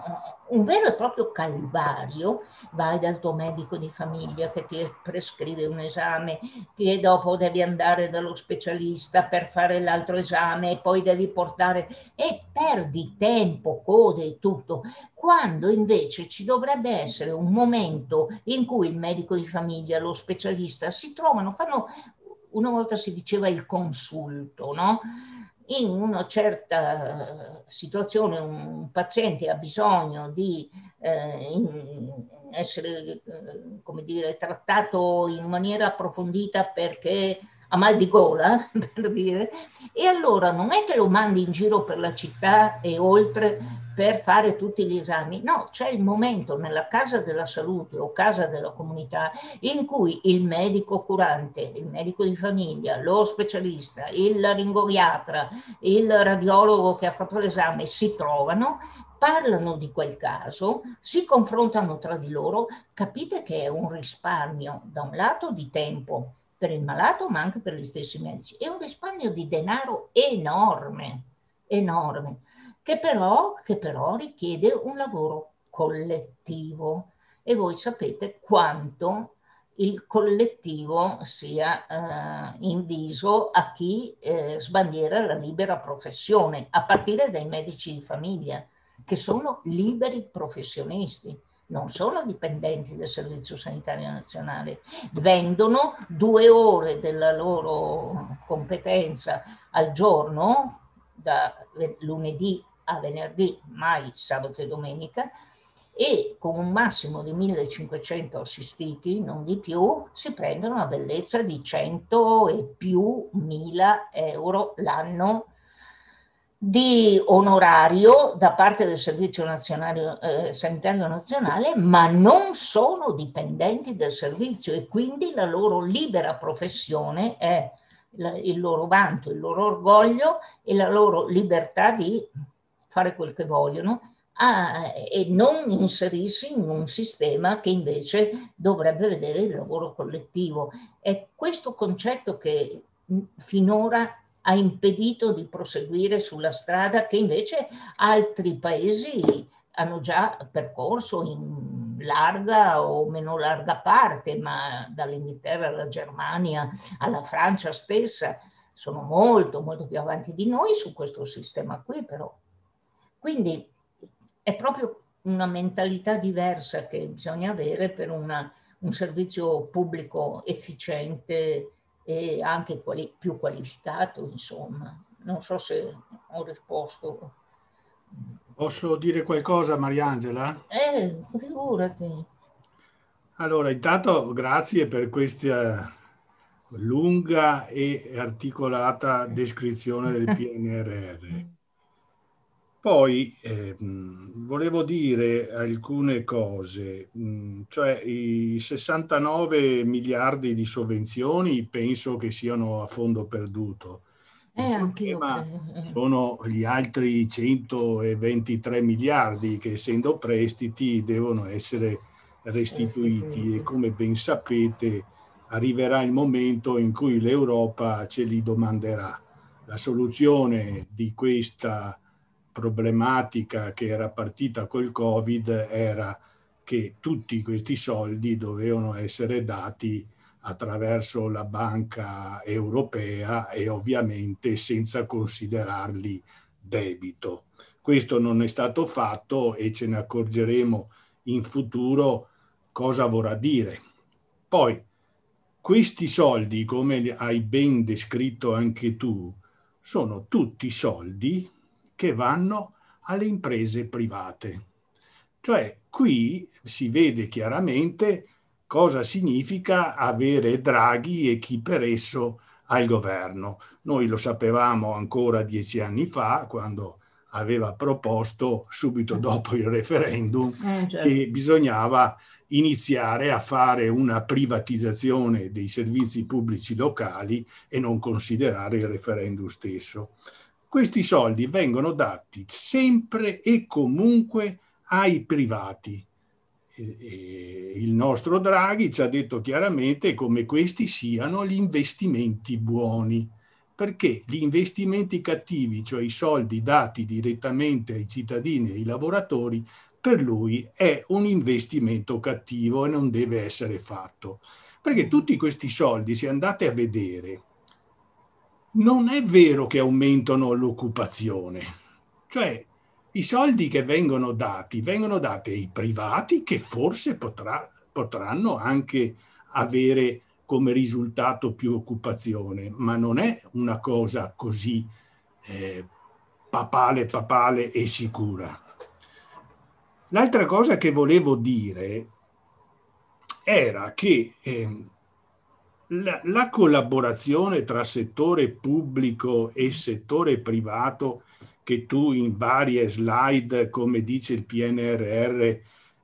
un vero e proprio calvario. Vai dal tuo medico di famiglia che ti prescrive un esame, che dopo devi andare dallo specialista per fare l'altro esame e poi devi portare, e perdi tempo, code e tutto, quando invece ci dovrebbe essere un momento in cui il medico di famiglia, lo specialista si trovano, fanno, una volta si diceva il consulto, no? In una certa situazione un paziente ha bisogno di eh, in, essere, eh, come dire, trattato in maniera approfondita perché ha mal di gola, per dire, e allora non è che lo mandi in giro per la città e oltre per fare tutti gli esami, no, c'è il momento nella casa della salute o casa della comunità in cui il medico curante, il medico di famiglia, lo specialista, il laringologiatra, il radiologo che ha fatto l'esame si trovano, parlano di quel caso, si confrontano tra di loro, capite che è un risparmio da un lato di tempo per il malato ma anche per gli stessi medici, è un risparmio di denaro enorme, enorme, che però, che però richiede un lavoro collettivo, e voi sapete quanto il collettivo sia eh, inviso a chi eh, sbandiera la libera professione, a partire dai medici di famiglia, che sono liberi professionisti, non sono dipendenti del Servizio Sanitario Nazionale, vendono due ore della loro competenza al giorno, da lunedì a venerdì, mai sabato e domenica, e con un massimo di millecinquecento assistiti, non di più, si prendono una bellezza di cento e più mila euro l'anno di onorario da parte del Servizio Nazionale, eh, Sanitario Nazionale, ma non sono dipendenti del servizio e quindi la loro libera professione è la, il loro vanto, il loro orgoglio e la loro libertà di fare quel che vogliono, ah, e non inserirsi in un sistema che invece dovrebbe vedere il lavoro collettivo. È questo concetto che finora ha impedito di proseguire sulla strada che invece altri paesi hanno già percorso in larga o meno larga parte, ma dall'Inghilterra alla Germania alla Francia stessa sono molto molto più avanti di noi su questo sistema qui, però. Quindi è proprio una mentalità diversa che bisogna avere per una, un servizio pubblico efficiente e anche quali, più qualificato, insomma. Non so se ho risposto. Posso dire qualcosa, Mariangela? Eh, figurati. Allora, intanto grazie per questa lunga e articolata descrizione del P N R R. Poi eh, volevo dire alcune cose, cioè i sessantanove miliardi di sovvenzioni penso che siano a fondo perduto. Il eh, problema sono gli altri centoventitré miliardi che, essendo prestiti, devono essere restituiti, e come ben sapete arriverà il momento in cui l'Europa ce li domanderà. La soluzione di questa problematica che era partita col Covid era che tutti questi soldi dovevano essere dati attraverso la Banca Europea e ovviamente senza considerarli debito. Questo non è stato fatto e ce ne accorgeremo in futuro cosa vorrà dire. Poi, questi soldi, come hai ben descritto anche tu, sono tutti soldi che vanno alle imprese private. Cioè, qui si vede chiaramente cosa significa avere Draghi e chi per esso al governo. Noi lo sapevamo ancora dieci anni fa, quando aveva proposto, subito dopo il referendum, eh, certo. che bisognava iniziare a fare una privatizzazione dei servizi pubblici locali e non considerare il referendum stesso. Questi soldi vengono dati sempre e comunque ai privati. Il nostro Draghi ci ha detto chiaramente come questi siano gli investimenti buoni, perché gli investimenti cattivi, cioè i soldi dati direttamente ai cittadini e ai lavoratori, per lui è un investimento cattivo e non deve essere fatto. Perché tutti questi soldi, se andate a vedere, non è vero che aumentano l'occupazione. Cioè, i soldi che vengono dati, vengono dati ai privati che forse potrà, potranno anche avere come risultato più occupazione, ma non è una cosa così eh, papale, papale e sicura. L'altra cosa che volevo dire era che eh, la, la collaborazione tra settore pubblico e settore privato, che tu in varie slide, come dice il P N R R,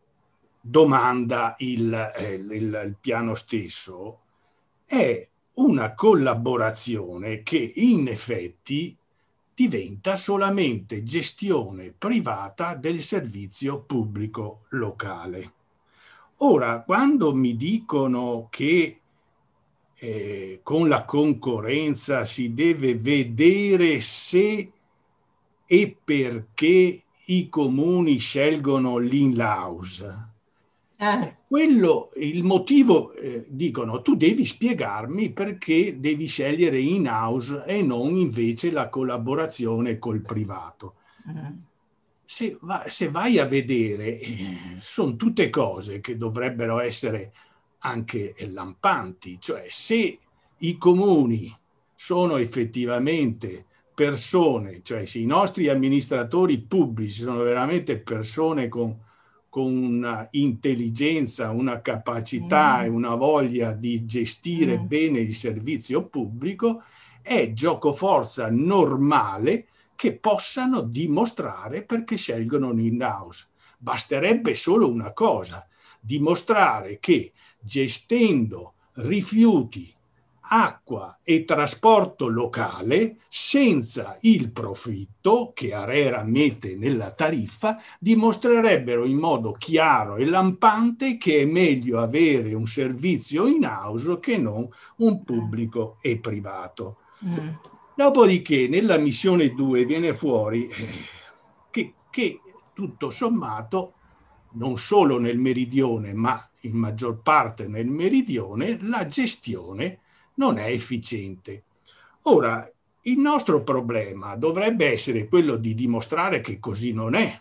domanda il, eh, il, il piano stesso, è una collaborazione che in effetti diventa solamente gestione privata del servizio pubblico locale. Ora, quando mi dicono che eh, con la concorrenza si deve vedere se e perché i comuni scelgono l'in-house, Eh. quello, il motivo, eh, dicono, tu devi spiegarmi perché devi scegliere in-house e non invece la collaborazione col privato. Mm. Se, va, se vai a vedere, eh, sono tutte cose che dovrebbero essere anche lampanti, cioè se i comuni sono effettivamente persone, cioè se i nostri amministratori pubblici sono veramente persone con con una intelligenza, una capacità mm. e una voglia di gestire mm. bene il servizio pubblico, è giocoforza normale che possano dimostrare perché scelgono l'in-house. Basterebbe solo una cosa, dimostrare che gestendo rifiuti, acqua e trasporto locale senza il profitto che ARERA mette nella tariffa, dimostrerebbero in modo chiaro e lampante che è meglio avere un servizio in house che non un pubblico e privato. Mm. Dopodiché nella missione due viene fuori che, che tutto sommato non solo nel meridione ma in maggior parte nel meridione la gestione non è efficiente. Ora, il nostro problema dovrebbe essere quello di dimostrare che così non è.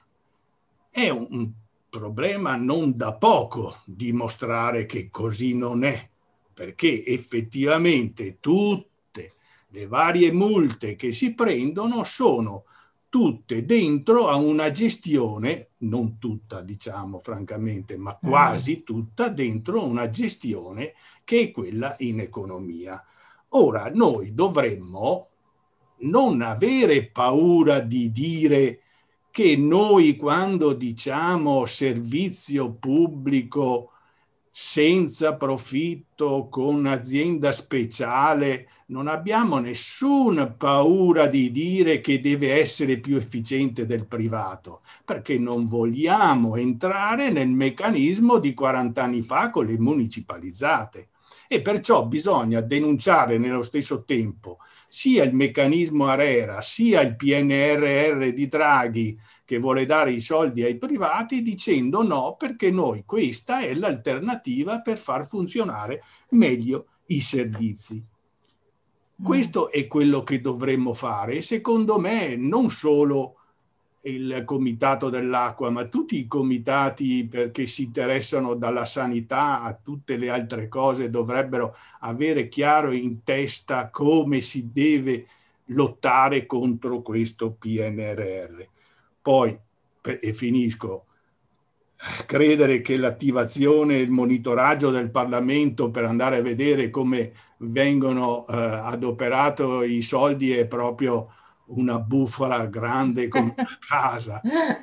È un problema non da poco dimostrare che così non è, perché effettivamente tutte le varie multe che si prendono sono tutte dentro a una gestione, non tutta diciamo francamente, ma quasi tutta dentro una gestione che è quella in economia. Ora noi dovremmo non avere paura di dire che noi quando diciamo servizio pubblico senza profitto con azienda speciale non abbiamo nessuna paura di dire che deve essere più efficiente del privato, perché non vogliamo entrare nel meccanismo di quaranta anni fa con le municipalizzate. E perciò bisogna denunciare nello stesso tempo sia il meccanismo ARERA, sia il P N R R di Draghi che vuole dare i soldi ai privati dicendo no, perché noi questa è l'alternativa per far funzionare meglio i servizi. Questo è quello che dovremmo fare e secondo me non solo il comitato dell'acqua, ma tutti i comitati perché si interessano dalla sanità a tutte le altre cose dovrebbero avere chiaro in testa come si deve lottare contro questo P N R R. Poi, e finisco, credere che l'attivazione e il monitoraggio del Parlamento per andare a vedere come vengono eh, adoperati i soldi è proprio una bufala grande come casa,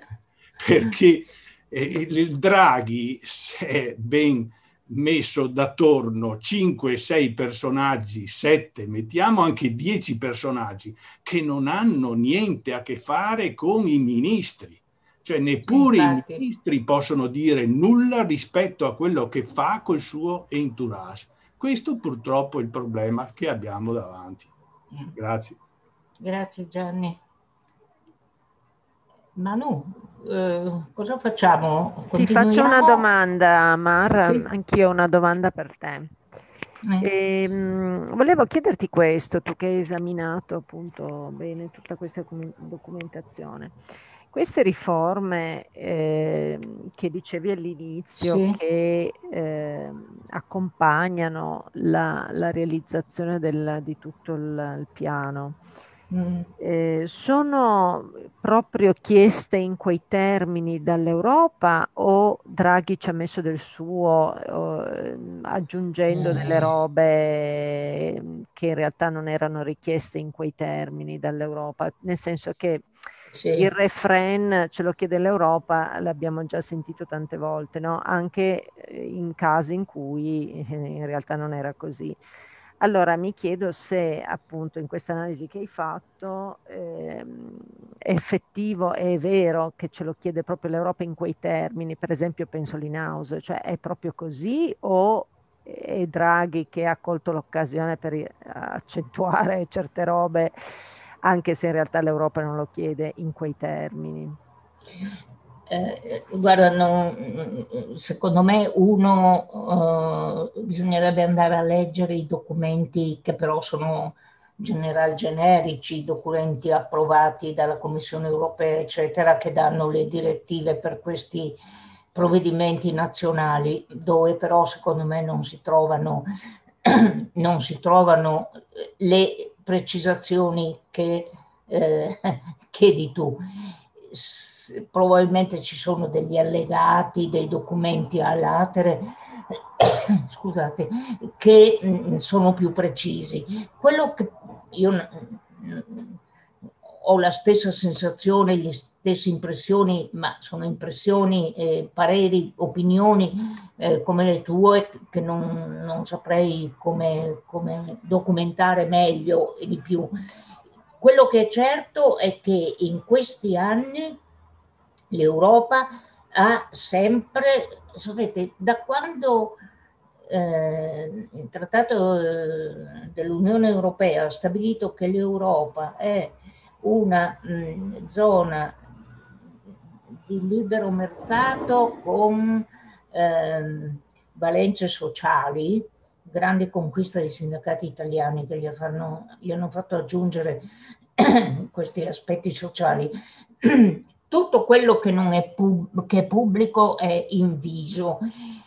perché eh, il Draghi si è ben messo d'attorno cinque sei personaggi, sette, mettiamo anche dieci personaggi che non hanno niente a che fare con i ministri, cioè neppure Infatti. i ministri possono dire nulla rispetto a quello che fa col suo entourage. Questo purtroppo è il problema che abbiamo davanti. Grazie. Grazie Gianni. Manu, eh, cosa facciamo? Ti faccio una Continuiamo? domanda, Mar, Sì. anch'io ho una domanda per te. Eh, E, mh, volevo chiederti questo, tu che hai esaminato appunto bene tutta questa docu- documentazione. Queste riforme eh, che dicevi all'inizio, sì. che eh, accompagnano la, la realizzazione del- di tutto il, il piano, Mm. eh, sono proprio chieste in quei termini dall'Europa o Draghi ci ha messo del suo, eh, aggiungendo delle Eh, robe eh, che in realtà non erano richieste in quei termini dall'Europa? Nel senso che il sì. refrain ce lo chiede l'Europa, l'abbiamo già sentito tante volte, no? Anche eh, in casi in cui eh, in realtà non era così. Allora mi chiedo se appunto in questa analisi che hai fatto ehm, è effettivo, è vero che ce lo chiede proprio l'Europa in quei termini, per esempio penso all'in-house, cioè è proprio così o è Draghi che ha colto l'occasione per i- accentuare certe robe, anche se in realtà l'Europa non lo chiede in quei termini? Eh, guarda, non- secondo me uno eh, bisognerebbe andare a leggere i documenti che però sono general generici, documenti approvati dalla Commissione europea, eccetera, che danno le direttive per questi provvedimenti nazionali, dove però secondo me non si trovano, non si trovano le precisazioni che eh, chiedi tu. S- probabilmente ci sono degli allegati, dei documenti a latere, scusate, che mh, sono più precisi. Quello che io mh, ho la stessa sensazione, le stesse impressioni, ma sono impressioni, eh, pareri, opinioni eh, come le tue, che non, non saprei come, come documentare meglio e di più. Quello che è certo è che in questi anni l'Europa ha sempre, sapete, da quando eh, il Trattato eh, dell'Unione Europea ha stabilito che l'Europa è una mh, zona di libero mercato con ehm, valenze sociali, grande conquista dei sindacati italiani che gli, fanno, gli hanno fatto aggiungere questi aspetti sociali. Tutto quello che non è, pub- che è pubblico è inviso,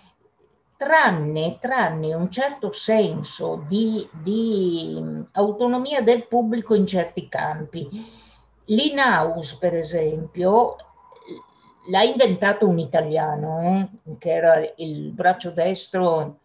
tranne, tranne un certo senso di, di autonomia del pubblico in certi campi. L'in-house, per esempio, l'ha inventato un italiano, eh, che era il braccio destro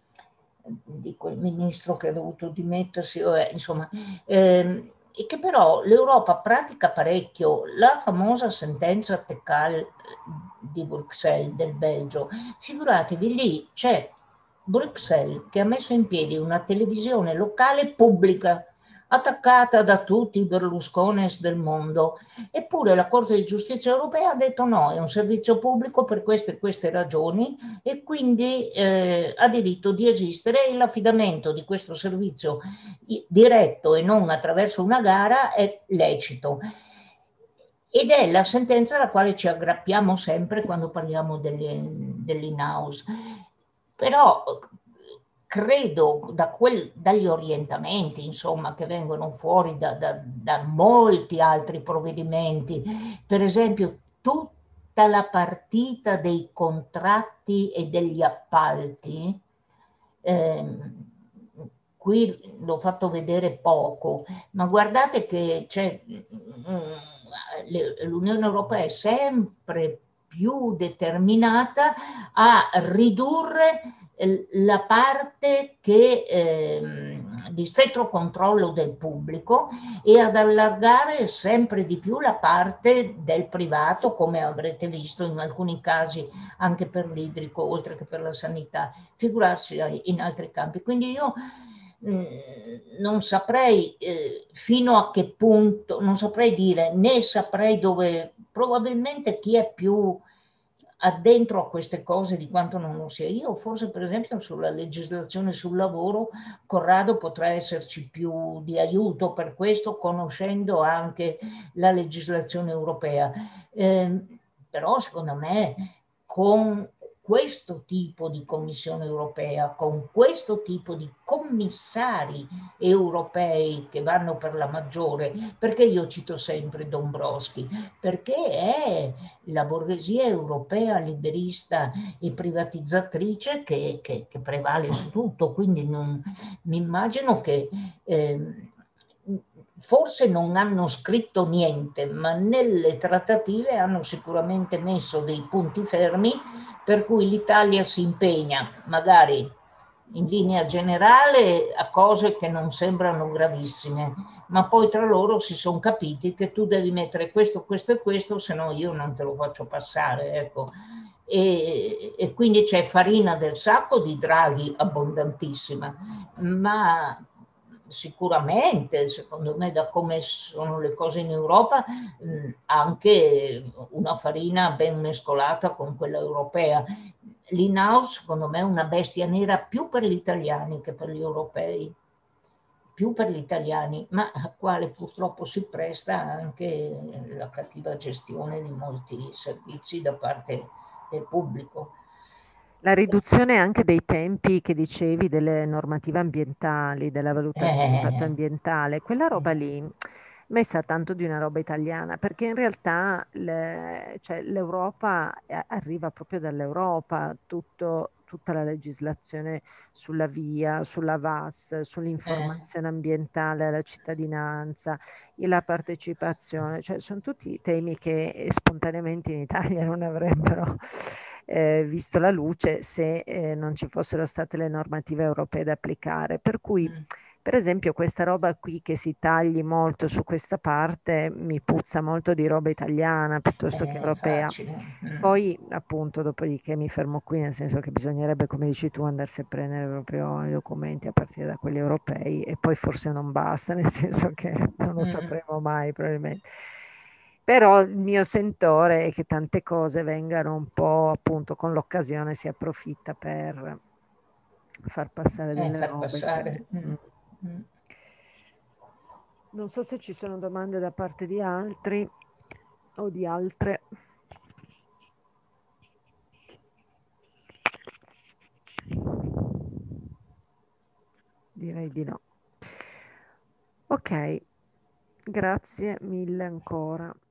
di quel ministro che ha dovuto dimettersi, eh, insomma, ehm, e che però l'Europa pratica parecchio. La famosa sentenza Teccal di Bruxelles, del Belgio, figuratevi, lì c'è Bruxelles che ha messo in piedi una televisione locale pubblica, attaccata da tutti i Berluscones del mondo. Eppure la Corte di Giustizia europea ha detto no, è un servizio pubblico per queste e queste ragioni e quindi eh, ha diritto di esistere e l'affidamento di questo servizio diretto e non attraverso una gara è lecito. Ed è la sentenza alla quale ci aggrappiamo sempre quando parliamo dell'in-house. Però credo da quel, dagli orientamenti, insomma, che vengono fuori da, da, da molti altri provvedimenti, per esempio tutta la partita dei contratti e degli appalti, ehm, qui l'ho fatto vedere poco, ma guardate che c'è, l'Unione Europea è sempre più determinata a ridurre la parte che, eh, di stretto controllo del pubblico e ad allargare sempre di più la parte del privato, come avrete visto in alcuni casi anche per l'idrico, oltre che per la sanità, figurarsi in altri campi. Quindi io mh, non saprei eh, fino a che punto, non saprei dire, né saprei dove, probabilmente chi è più addentro a queste cose di quanto non lo sia io. Forse per esempio sulla legislazione sul lavoro Corrado potrà esserci più di aiuto per questo, conoscendo anche la legislazione europea. Eh, però secondo me con questo tipo di Commissione europea, con questo tipo di commissari europei che vanno per la maggiore, perché io cito sempre Dombrovskis, perché è la borghesia europea liberista e privatizzatrice che, che, che prevale su tutto, quindi non, mi immagino che eh, forse non hanno scritto niente, ma nelle trattative hanno sicuramente messo dei punti fermi per cui l'Italia si impegna, magari in linea generale, a cose che non sembrano gravissime, ma poi tra loro si sono capiti che tu devi mettere questo, questo e questo, se no io non te lo faccio passare, ecco. E, e quindi c'è farina del sacco di Draghi abbondantissima, ma sicuramente, secondo me, da come sono le cose in Europa, anche una farina ben mescolata con quella europea. L'in-house, secondo me, è una bestia nera più per gli italiani che per gli europei, più per gli italiani, ma a quale purtroppo si presta anche la cattiva gestione di molti servizi da parte del pubblico. La riduzione anche dei tempi che dicevi delle normative ambientali, della valutazione di impatto Eh, ambientale, quella roba lì mi sa tanto di una roba italiana, perché in realtà le- cioè, l'Europa eh, arriva proprio dall'Europa, tutto- tutta la legislazione sulla via, sulla V A S, eh, sull'informazione ambientale alla cittadinanza e la partecipazione, cioè sono tutti temi che eh, spontaneamente in Italia non avrebbero eh, visto la luce se eh, non ci fossero state le normative europee da applicare. Per cui, mm. per esempio, questa roba qui che si tagli molto su questa parte mi puzza molto di roba italiana piuttosto che È europea. facile. Mm. Poi, appunto, dopodiché mi fermo qui, nel senso che bisognerebbe, come dici tu, andarsi a prendere proprio i documenti a partire da quelli europei e poi forse non basta, nel senso che non lo Mm. sapremo mai probabilmente. Però il mio sentore è che tante cose vengano un po', appunto, con l'occasione si approfitta per far passare Eh, delle far robe che... passare. Mm. mm. Mm. Non so se ci sono domande da parte di altri o di altre. Direi di no. Ok, grazie mille ancora.